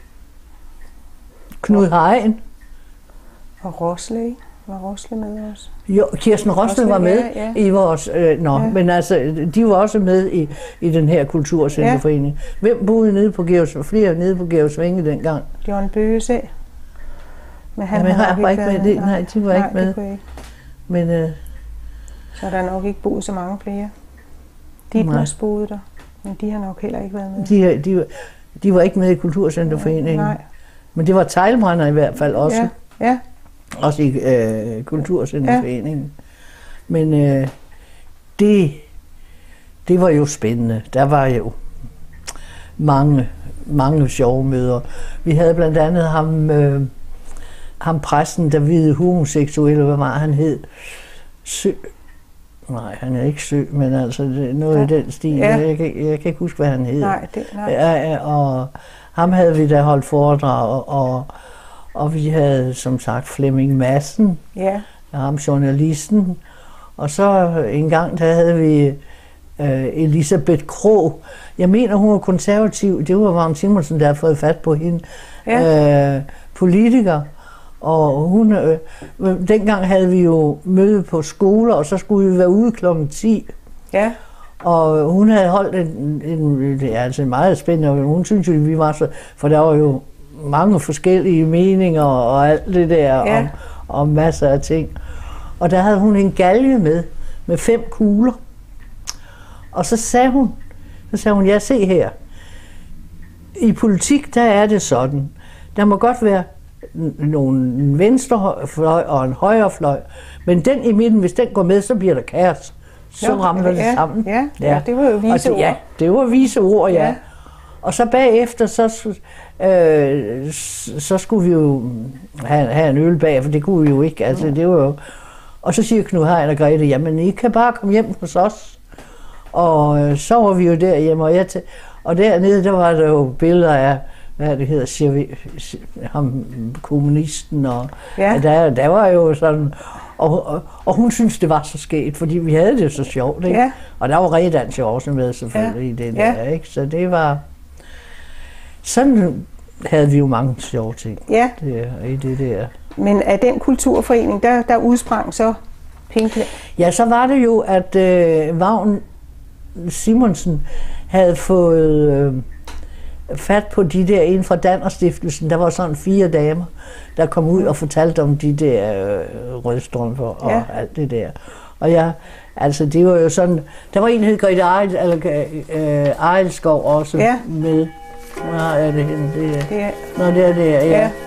Knud Hein. Og Rosle, ikke? Var Rosle med også? Jo, Kirsten Rosle var med ja, ja. i vores... Øh, nå, Ja. men altså, de var også med i, i den her kulturcenterforening. Ja. Hvem boede nede på Georgs, flere nede på Georgsvænge dengang? John Bøse. Men han Jamen, har jeg nok var ikke med. været- Det, nej, de var nej, ikke med. det kunne jeg ikke. Men øh, Så er der nok ikke boet så mange flere. Nej. Dietmars boede der, men de har nok heller ikke været med. de, de, de var ikke med i kulturcenterforeningen. Nej. Men det var teglbrænder i hvert fald også. Ja, ja, Også i øh, kulturcenterforeningen. Ja. Men øh, det, det var jo spændende. Der var jo mange, mange sjove møder. Vi havde blandt andet ham, øh, ham præsten, der hvide homoseksuelle, hvad var han hed? Sø. Nej, han er ikke Sø, men altså det er noget ja. i den stil. Ja. Jeg, kan, jeg kan ikke huske, hvad han hed. nej, det, nej. Ja, ja, og ham havde vi da holdt foredrag, og, og, og vi havde som sagt Flemming Madsen, Ja, ham journalisten, og så en gang der havde vi øh, Elisabeth Krog. Jeg mener, hun var konservativ. Det var Vagn Simonsen, der havde fået fat på hende. Ja. Øh, politiker. Og hun, øh, dengang havde vi jo møde på skoler, og så skulle vi være ude klokken ti. ja, Og hun havde holdt en, en det er altså meget spændende, og hun synes jo, vi var så, for der var jo mange forskellige meninger og alt det der, Ja. om, om masser af ting. Og der havde hun en galge med, med fem kugler. Og så sagde hun, så sagde hun, ja, se her, i politik, der er det sådan, der må godt være nogle venstrefløj og en højrefløj, men den i midten, hvis den går med, så bliver der kaos. Så Jo, ramler det ja, sammen. ja, ja, det var jo vise Og det, ord. Ja, det var vise ord, ja. Ja. ja. Og så bagefter, så, øh, så skulle vi jo have, have en øl bag, for det kunne vi jo ikke. Altså, det var jo... Og så siger Knud Hein og Grete, jamen I kan bare komme hjem hos os. Og øh, så var vi jo derhjemme, og, jeg t- og dernede, der var der jo billeder af, hvad det hedder, Chirvi, ham kommunisten, og Ja. ja. der, der var jo sådan, og, og, og hun synes det var så skægt, fordi vi havde det så sjovt, ikke? Ja. Og der var Redans jo også med selvfølgelig Ja. i det Ja. der, ikke? Så det var, sådan havde vi jo mange sjove ting ja. der, i det der. Men af den kulturforening, der, der udsprang så Pinkle. Ja, så var det jo, at øh, Vagn Simonsen havde fået øh, fat på de der, en fra Dannerstiftelsen, der var sådan fire damer, der kom ud og fortalte om de der øh, rødstrømper og Ja. alt det der. Og jeg, altså det var jo sådan, der var en, der hed Grete Ejl, eller, øh, Ejlskov også Ja. med. Hvor er det henne? Det er, Det er, Nå, det er det, ja. ja. ja.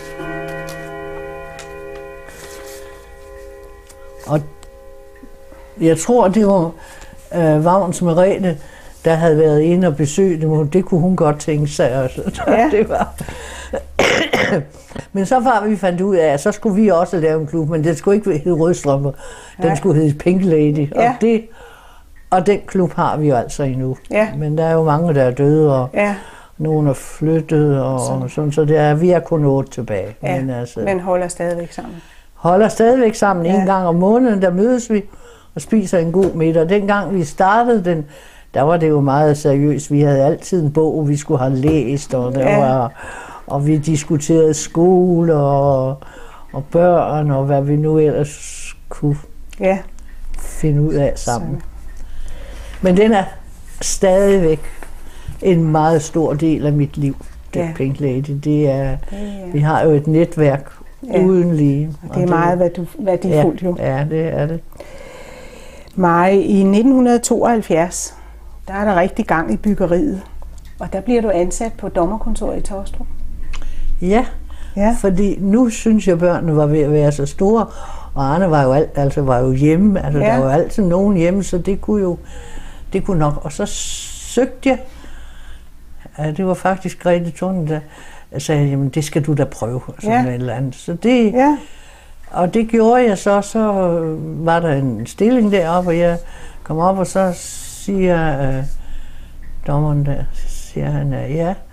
Og jeg tror, det var øh, Vagns Merete, der havde været inde og besøgt dem, og det kunne hun godt tænke sig. Altså. Ja. det var. Men så var vi fandt ud af, at så skulle vi også lave en klub, men den skulle ikke hedde Rødstrømper, den Nej. skulle hedde Pink Lady. Ja. Og, det, og den klub har vi jo altså endnu. Ja. Men der er jo mange, der er døde, og Ja, nogen er flyttet, og Så. sådan, så det er, vi er kun otte tilbage. ja. Men altså, Men holder stadigvæk sammen. holder stadigvæk sammen Ja. en gang om måneden, der mødes vi og spiser en god middag. Dengang vi startede den, der var det jo meget seriøst. Vi havde altid en bog, vi skulle have læst, og, der Ja. var, og vi diskuterede skole og, og børn, og hvad vi nu ellers kunne Ja, finde ud af sammen. Så. Men den er stadigvæk en meget stor del af mit liv, den Ja. Pink Lady. Det er, det er, vi har jo et netværk Ja. uden lige. og det er meget værdu- værdifuldt jo. Ja, det er det. Maj, i nitten tooghalvfjerds, der er der rigtig gang i byggeriet. Og der bliver du ansat på dommerkontoret i Taastrup. Ja, Ja, fordi nu synes jeg, børnene var ved at være så store, og Arne var jo, alt, altså var jo hjemme, altså Ja. der var jo altid nogen hjemme, så det kunne jo, det kunne nok. Og så søgte jeg, ja, det var faktisk Grete Thorning, der sagde, jamen det skal du da prøve, sådan Ja. et eller andet. Så det, ja, og det gjorde jeg så, så var der en stilling deroppe, og jeg kom op, og så siger øh, dommeren der, så siger han, øh, ja,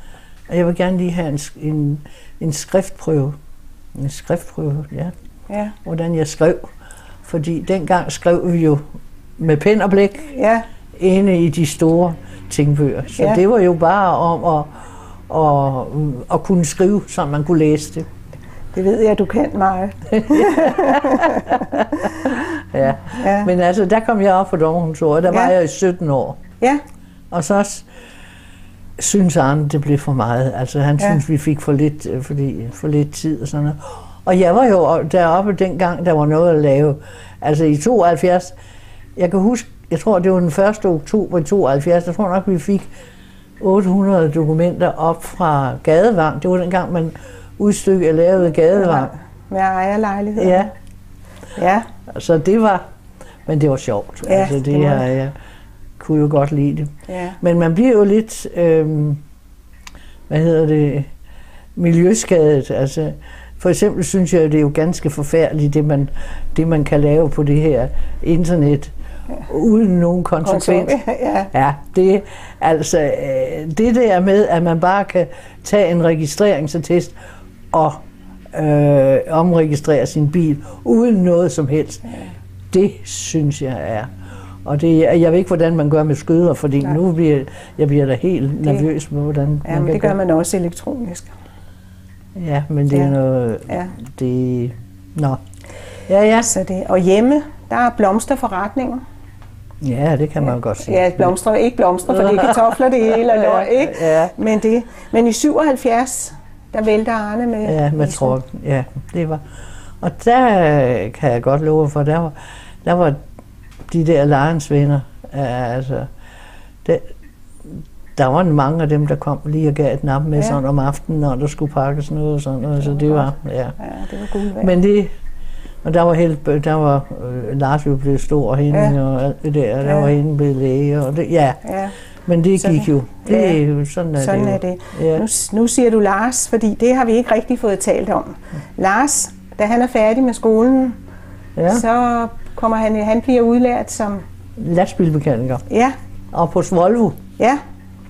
Og jeg vil gerne lige have en, en, en skriftprøve. En skriftprøve, ja. Ja. Hvordan jeg skrev. Fordi dengang skrev vi jo med pen og blæk Ja. inde i de store tingbøger. Så Ja. det var jo bare om at, at, at kunne skrive, så man kunne læse det. Det ved jeg, du kan meget. Ja. Ja. Men altså, der kom jeg op på dommerkontoret. Der var Ja. jeg i sytten år. Ja. Og så s- synes Arne, det blev for meget. Altså, han Ja. synes, vi fik for lidt, øh, fordi, for lidt tid og sådan noget. Og jeg var jo deroppe dengang, der var noget at lave. Altså i tooghalvfjerds, jeg kan huske, jeg tror, det var den første oktober i tooghalvfjerds, jeg tror nok, vi fik otte hundrede dokumenter op fra Gadevang. Det var dengang, man udstykkede og lavede Gadevang. Med ejerlejligheder. Ja, Ja. så det var, men det var sjovt. Ja, altså, det, det var her, det. jeg kunne jo godt lide det. Ja. Men man bliver jo lidt, øhm, hvad hedder det, miljøskadet. Altså, for eksempel synes jeg, det er jo ganske forfærdeligt, det man, det man kan lave på det her internet, ja. uden nogen konsekvens. Ja. Ja, det, altså, øh, det der med, at man bare kan tage en registreringsattest og øh, omregistrere sin bil, uden noget som helst, ja. Det synes jeg er. Og det, jeg ved ikke, hvordan man gør med skøder, fordi Nej. nu bliver jeg bliver da helt det, nervøs med, hvordan ja, man men det gør. gør man også elektronisk. Ja, men det er Ja. noget... Ja. Det... Nå. Ja, ja. Så det, og hjemme, der er blomsterforretninger. Ja, det kan man jo godt sige. Ja, blomster, ikke blomster, for det er kartofler, det hele, og løg, ikke? Ja. Men, det, men i syvoghalvfjerds, der vælter Arne med... Ja, med tråd. Ja, det var... Og der kan jeg godt love for, der var, der var de der lejensvenner, altså... Det, der var mange af dem, der kom lige og gav et nap med ja. sådan om aftenen, når der skulle pakkes noget og sådan noget, så det var... Ja, ja det var guld værd. Men det... Og der var helt, der var øh, Lars jo blevet stor, og hende ja. og alt det der, der ja. var hende blevet læge, og det, ja. ja. Men det sådan, gik jo. Det ja. er jo sådan er sådan det. Er det. Ja. Nu, nu siger du Lars, fordi det har vi ikke rigtig fået talt om. Lars, da han er færdig med skolen, ja. så kommer han, han bliver udlært som... lastbilmekaniker. Ja. Og på Volvo. Ja.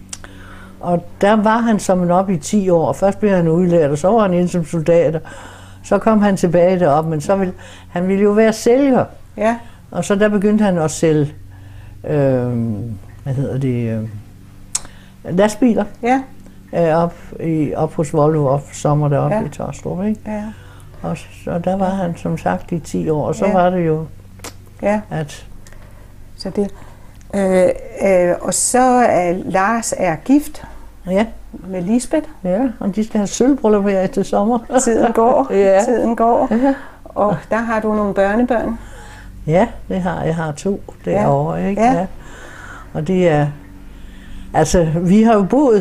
Og der var han som op i ti år, og først blev han udlært, og så var han inde som soldat. Så kom han tilbage derop, men så ville, han ville jo være sælger. Ja. Og så der begyndte han at sælge, øh, hvad hedder det, øh, lastbiler. Ja. Øh, op, i, op hos Volvo, op sommer deroppe ja. i Taastrup, ikke? Ja. Og så der var han som sagt i ti år, og så ja. var det jo, ja. at... Så det, øh, øh, og så er Lars er gift. Ja. Med Lisbeth. Ja, og de skal have sølvbryllup her til sommer. Tiden går, ja. tiden går. Ja. Og der har du nogle børnebørn. Ja, det har jeg. har to derovre, ja. ikke? Ja. Ja. Og det er... Altså, vi har jo boet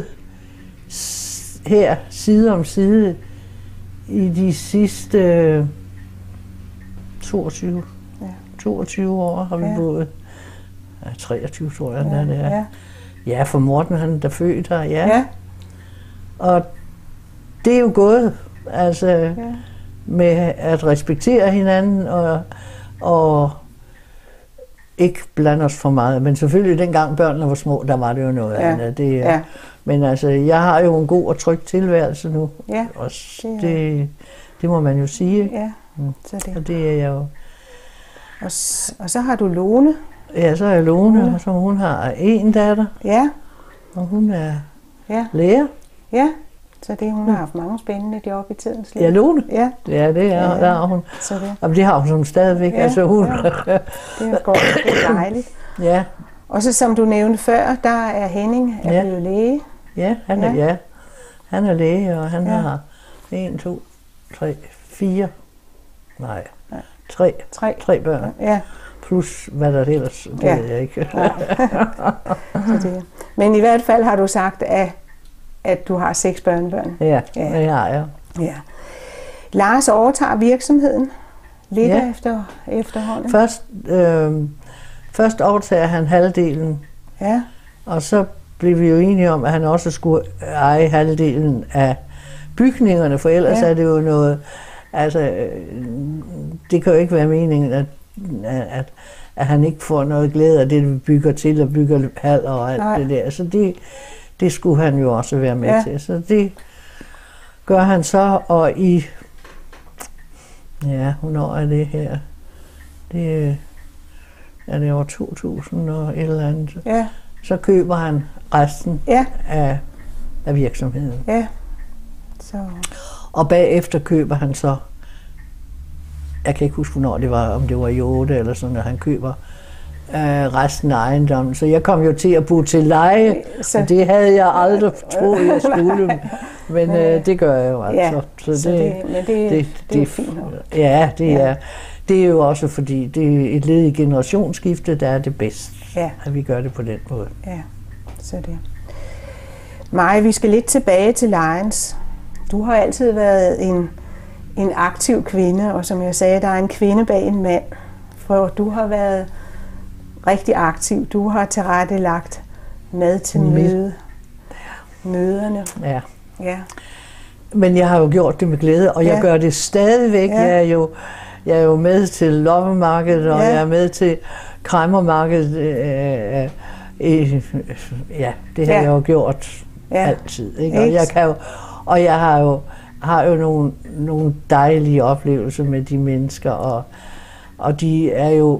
her side om side i de sidste toogtyve, ja. toogtyve år har vi ja. boet. Ja, treogtyve tror jeg, ja. det er. Ja. Ja, for Morten han er der født her, ja. ja. Og det er jo gået, altså ja. med at respektere hinanden og, og ikke blande os for meget. Men selvfølgelig dengang børnene var små, der var det jo noget ja. andet. Det, ja. Men altså, jeg har jo en god og tryg tilværelse nu. Ja, og det, det, det må man jo sige. Ja, så det. Og det er jeg jo. Og, og så har du Lone. Ja, så er jeg Lone, Lone. Og så hun har en datter. Ja. Og hun er ja. lærer. Ja, så det hun har haft mange spændende job i tidens liv. Ja, Lone. Ja, ja det er ja. der er hun. Så det. Og det har hun som stadigvæk. Ja, altså hun. Ja. Det er godt, det er dejligt. Ja. Og så som du nævnte før, der er Henning er ja. blevet læge. Ja, han er, ja. Ja. Han er læge, og han ja. har en, to, tre, fire, nej, ja. tre, tre. tre børn. Ja. Plus hvad der ellers, det ja. ved jeg ikke. Ja. Så det. Men i hvert fald har du sagt, at, at du har seks børnebørn. Ja, ja. det har jeg. Ja. Lars overtager virksomheden lidt ja. efter, efterhånden. Først, øh, først overtager han halvdelen, ja. og så blev vi jo enige om, at han også skulle eje halvdelen af bygningerne, for ellers ja. er det jo noget, altså det kan jo ikke være meningen, at, at, at han ikke får noget glæde af det, vi bygger til og bygger hal og alt Nej. det der. Så det, det skulle han jo også være med Ja. til. Så det gør han så, og i, ja, hvornår er det her? Det er det år to tusind og et eller andet. Ja. Så køber han resten Ja. af, af virksomheden. Ja. Så. Og bagefter køber han så, jeg kan ikke huske, hvornår det var, om det var i otte eller sådan, at han køber øh, resten af ejendommen. Så jeg kom jo til at bo til leje, så og det havde jeg aldrig troet, jeg skulle. Men øh, det gør jeg jo altså. Ja, så så det, det, men det, det, det, det er fint nok. Ja, det Ja. er. Det er jo også fordi, det er et led i generationsskifte, der er det bedste, Ja. at vi gør det på den måde. Ja, så det. Maja, vi skal lidt tilbage til Lions. Du har altid været en, en aktiv kvinde, og som jeg sagde, der er en kvinde bag en mand. For du har været rigtig aktiv. Du har tilrettelagt mad til Mm. møde. Møderne. Ja. Ja. Men jeg har jo gjort det med glæde, og jeg Ja. gør det stadigvæk. Ja. Jeg er jo, jeg er jo med til loppemarkedet, og Ja. jeg er med til kræmmermarkedet. Øh, øh, ja, det har Ja. jeg jo gjort Ja. altid. Ikke? Og Ikke? jeg kan jo, og jeg har jo, har jo nogle, nogle dejlige oplevelser med de mennesker, og, og de er jo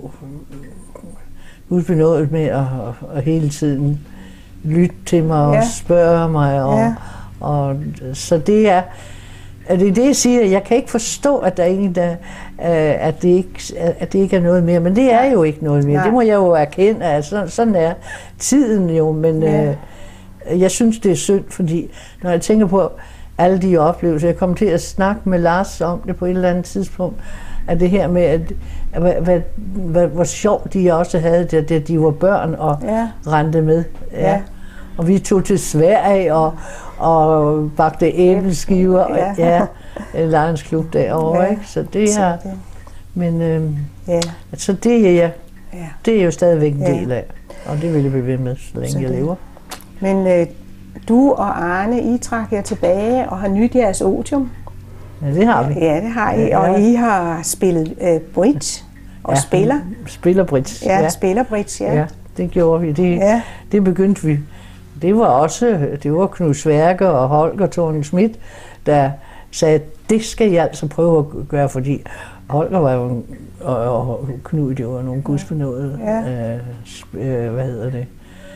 udbenået med at, at hele tiden lytte til mig og Ja. spørge mig. Og, Ja. og, så det er, at det er det, jeg siger. Jeg kan ikke forstå, at der er en, der, øh, at, det ikke, at det ikke er noget mere. Men det er jo ikke noget mere. Nej. Det må jeg jo erkende. At sådan, sådan er tiden jo. Men Ja. øh, jeg synes, det er synd, fordi når jeg tænker på alle de oplevelser, jeg kommer til at snakke med Lars om det på et eller andet tidspunkt, at det her med, at, at, hvad, hvad, hvad, hvor sjovt de også havde, da, da de var børn og Ja. rendte med. Ja. Og vi tog til Sverige og, og bagte æbleskiver. Ja. Og, ja, Lions Klub derovre, Ja. ikke? Så det Så er, det. men øhm, Ja. så det er jeg, Ja. det er jeg jo stadigvæk en Ja. del af. Og det vil jeg blive ved med, så længe Så jeg det- lever. Men øh, du og Arne, I trak jer tilbage og har nyt jeres otium. Ja, det har vi. Ja, det har I, Ja. og I har spillet øh, bridge og Ja, spiller. Spiller bridge. Ja, Ja, spiller bridge, ja. ja, det gjorde vi. Det, Ja. det begyndte vi. Det var også, det var Knud Sværker og Holger Thorning Schmidt, der sagde, det skal jeg altså prøve at gøre, fordi Holger var jo, en, og, og Knud, det var nogle gudsbenåede, Ja. øh, sp- øh, hvad hedder det,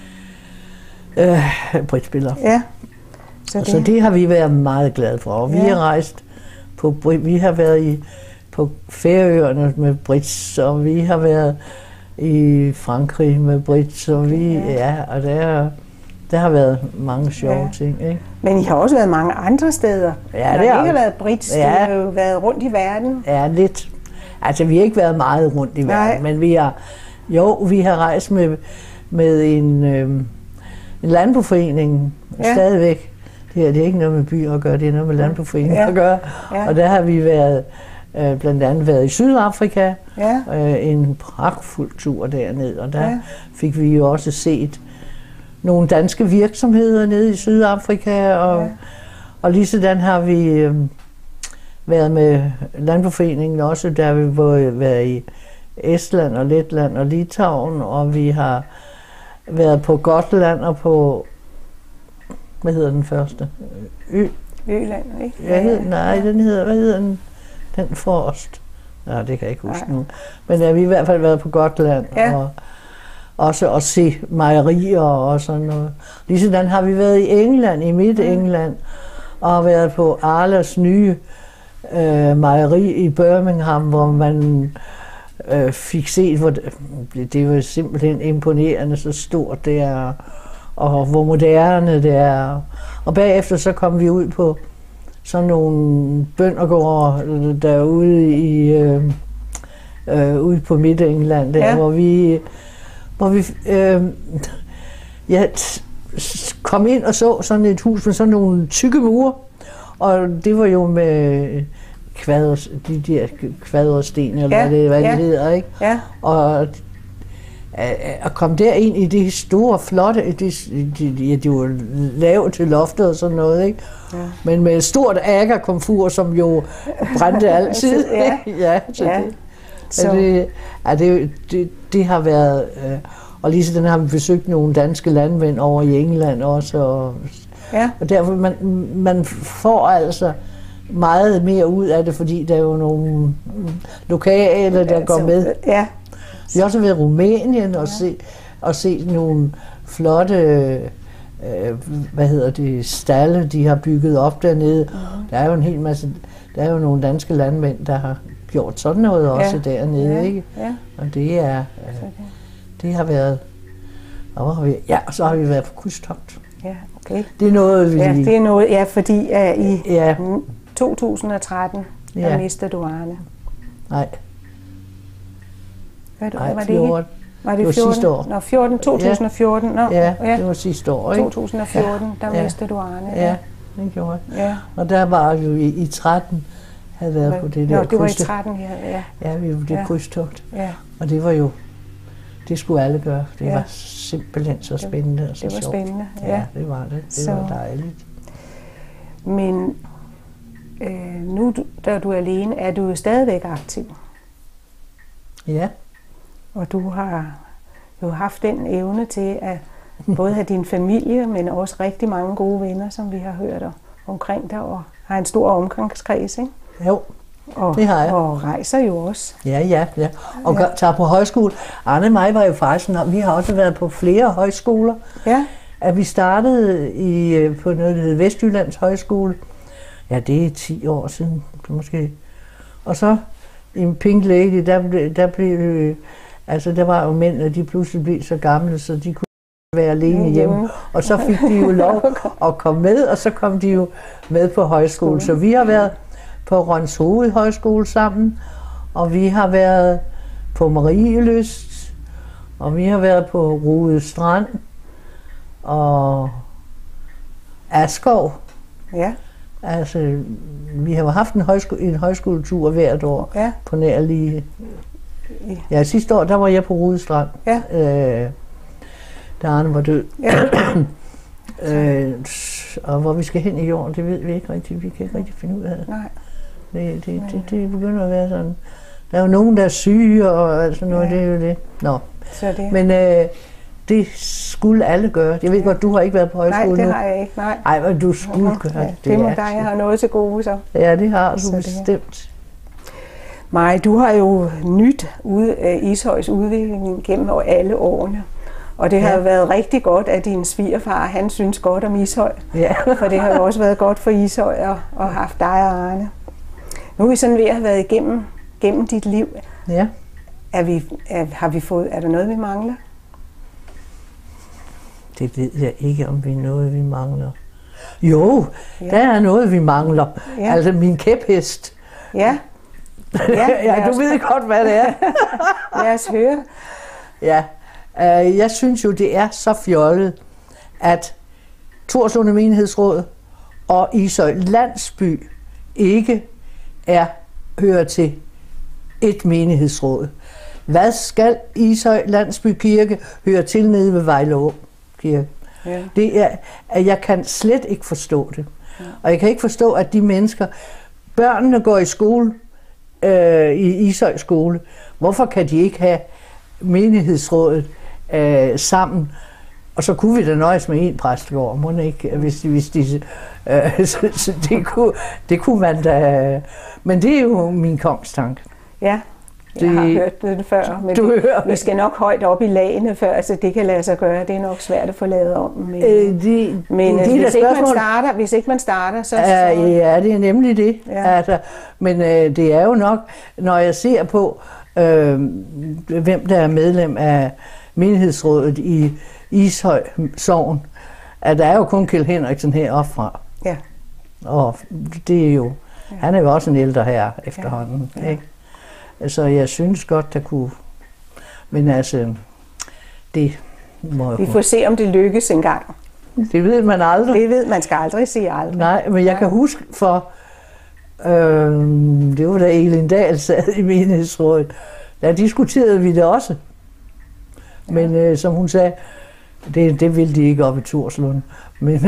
øh, bridgespillere. Ja. Så det, Så det har vi været meget glade for, og vi Ja. har rejst på, bri- vi har været i, på Færøerne med bridge, og vi har været i Frankrig med bridge, og vi, Ja. ja, og der, der har været mange sjove Ja. ting, ikke? Men I har også været mange andre steder. Ja, Når det har ikke vi. har været bridge, Ja. det har jo været rundt i verden. Ja, lidt. Altså, vi har ikke været meget rundt i verden, Nej. men vi har, jo, vi har rejst med, med en, øh, en landboforening Ja. stadigvæk. Det, her, det er ikke noget med byer at gøre, det er noget med landboforening Ja. at gøre. Ja. Og der har vi været, øh, blandt andet været i Sydafrika, Ja. øh, en pragtfuld tur dernede, og der Ja. fik vi jo også set nogle danske virksomheder nede i Sydafrika, og, Ja. og lige sådan har vi øh, været med Landboforeningen også, der har vi både været i Estland og Letland og Litauen, og vi har været på Gotland og på, hvad hedder den første? Ø? Øland, ikke? Jeg hed, nej, den hedder, hvad hedder den? Den forrest. Nej, det kan jeg ikke huske Nej. nu. Men ja, vi har i hvert fald været på Gotland, Ja. og også at se mejerier og sådan noget. Ligesådan har vi været i England, i Midt-England, og har været på Arlas nye øh, mejeri i Birmingham, hvor man øh, fik set, hvor det, det var simpelthen imponerende, så stort det er, og hvor moderne det er. Og bagefter så kom vi ud på sådan nogle bøndergårde derude i øh, øh, ude på Midt-England, der, Ja. hvor vi hvor vi øh, ja, t- s- kom ind og så sådan et hus med sådan nogle tykke mure, og det var jo med kvader, de der kvadersten, eller Ja, hvad det, hvad ja. det hedder, ikke? Ja. Og at komme derind i det store, flotte, det, de, de, de var lavet til loftet og sådan noget, ikke? Ja. Men med et stort agerkomfur, som jo brændte altid. Ja. ja, så Ja. det, Så, så. Det, ja, det, det, det har været... Øh, Og lige sådan har vi besøgt nogle danske landmænd over i England også. Og, ja. og derfor man, man får altså meget mere ud af det, fordi der er jo nogle lokale, der går med. Ja. Vi har også været i Rumænien og, ja. se, og se nogle flotte, øh, hvad hedder det, stalle, de har bygget op dernede. Mm. Der er jo en hel masse, der er jo nogle danske landmænd, der har gjort sådan noget også ja. dernede, ja. ikke? Ja. Og det er, øh, det har været, og har vi, ja, og så har vi været på krydstogt. Ja, okay. Det er noget, vi... Ja, det er noget, ja, fordi uh, i ja. to tusind og tretten, der ja. mistede du Arne. Nej. Hvad, Nej, var det fjorten. Var det, det var fjorten? sidste år. Nå, fjorten, to tusind og fjorten. Nå, ja, ja, det var sidste år, ikke? to tusind og fjorten, ja. der ja. mistede du Arne. Ja, det gjorde jeg. Ja. Og der var jo i, i tretten, havde været Nå, på det der Nå, det var i krydstogt. tretten, ja. Ja, ja vi var det ja. krydstogt. Ja. Og det var jo, det skulle alle gøre. Det ja. var simpelthen så spændende og så Det var sjovt. spændende, ja. Ja, det var det. Det så. var dejligt. Men øh, nu, da du er alene, er du jo stadigvæk aktiv. Ja. Og du har jo haft den evne til at både have din familie, men også rigtig mange gode venner, som vi har hørt omkring dig, og har en stor omgangskreds, ikke? Jo, og, det har jeg. Og rejser jo også. Ja, ja, ja. Og ja. tager på højskole. Arne og mig var jo faktisk, vi har også været på flere højskoler. Ja. At vi startede i, på noget, der hed Vestjyllands Højskole. Ja, det er ti år siden, måske. Og så i Pink Lady, der blev, der blev altså der var jo mænd, og de pludselig blev så gamle, så de kunne være alene hjemme. Og så fik de jo lov at komme med, og så kom de jo med på højskole. Så vi har været på Rønshoved Højskole sammen, og vi har været på Marielyst, og vi har været på Rude Strand, og Askov. Ja. Altså, vi har haft en, højsko- en højskoletur hvert år ja. på nærlige. Ja, sidste år, der var jeg på Rude Strand, ja. øh, da Arne var død. Ja. øh, og hvor vi skal hen i år, det ved vi ikke rigtig. Vi kan ikke rigtig finde ud af det. Nej. Det, det, det, det begynder at være sådan. Der er jo nogen, der er syge og altså noget, ja. det er jo det. Nå. Så det. Men øh, det skulle alle gøre. Jeg ved ja. godt, du har ikke været på højskole nu. Nej, det har jeg ikke. Nej, Ej, men du skulle uh-huh. gøre ja, det. Det må dig, jeg har noget til gode, så. Ja, det har du så bestemt. Maj, du har jo nyt ud af Ishøjs udvikling gennem alle årene. Og det har ja. jo været rigtig godt, at din svigerfar, han synes godt om Ishøj. Ja. For det har jo også været godt for Ishøj at, at haft dig og Arne. Nu er vi sådan ved at have været igennem gennem dit liv. Ja. Er, vi, er, har vi fået, er der noget, vi mangler? Det ved jeg ikke, om vi er noget, vi mangler. Jo, ja. der er noget, vi mangler. Ja. Altså min kæphest. Ja. Ja, ja du ved godt, hvad det er. Lad os høre. Ja, øh, jeg synes jo, det er så fjollet, at Torslunde Menighedsråd og Ishøj Landsby ikke er hører til et menighedsråd. Hvad skal Ishøj Landsby Kirke høre til nede ved Vejleå Kirke? Ja. Det er, at jeg kan slet ikke forstå det. Ja. Og jeg kan ikke forstå, at de mennesker, børnene går i skole, øh, i Ishøj skole, hvorfor kan de ikke have menighedsrådet øh, sammen? Og så kunne vi da nøjes med en præstegård, må ikke, hvis de, hvis de øh, så, så det, kunne, det kunne man da. Men det er jo min kongstanke. Ja, jeg det, har hørt det før, men du det, hører. Vi skal nok højt op i lagene før, altså det kan lade sig gøre. Det er nok svært at få lavet om. Men, øh, de, men de, de, de hvis, ikke man starter, hvis ikke man starter, så... Uh, så ja, det er nemlig det. Ja. Altså, men øh, det er jo nok, når jeg ser på, øh, hvem der er medlem af menighedsrådet i Ishøj Sogn, at der er jo kun Kjeld Henriksen heroppe fra. Ja. Og det er jo, ja. Han er jo også en ældre herre efterhånden, ja. Ja. Ikke? Så jeg synes godt, der kunne, men altså, det må vi får se, om det lykkes engang. Det ved man aldrig. Det ved man skal aldrig sige aldrig. Nej, men jeg ja. kan huske for, øh, det var da Elin Dahl sad i menighedsrådet, der diskuterede vi det også. Ja. Men øh, som hun sagde, det, det ville de ikke op i Torslund. Men,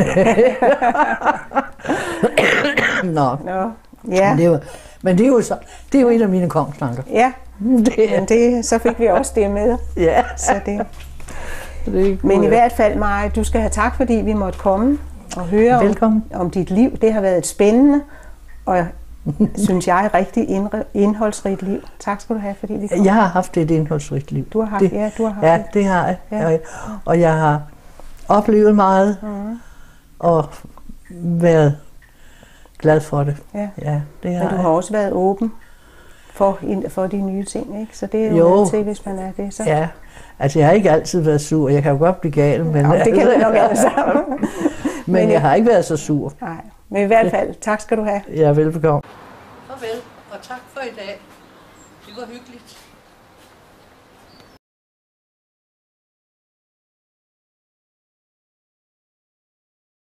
Nå. Nå. Ja. Men, det var, men det er jo så, det er jo en af mine kongstanker. Ja, det, men det, så fik vi også det med. Ja. Så det. Det Men i jeg. hvert fald, Maja, du skal have tak, fordi vi måtte komme og høre om, om dit liv. Det har været et spændende og, synes jeg, rigtig indholdsrigt liv. Tak skal du have, fordi vi kom. Jeg har haft et indholdsrigt liv. Du har haft, det, ja, du har haft ja, det. det har jeg. Ja. Og jeg har oplevet meget mm. og været glad for det. Ja. Ja, det har Men du har jeg. også været åben for, for de nye ting, ikke? Så det er jo, Jo. med til, hvis man er det. Så. Ja, altså jeg har ikke altid været sur. Jeg kan jo godt blive gal, men, Ja, det kan vi nok alle sammen. men, men jeg har ikke været så sur. Nej, men i hvert fald, tak skal du have. Ja, velbekomme. Farvel, og tak for i dag. Det var hyggeligt.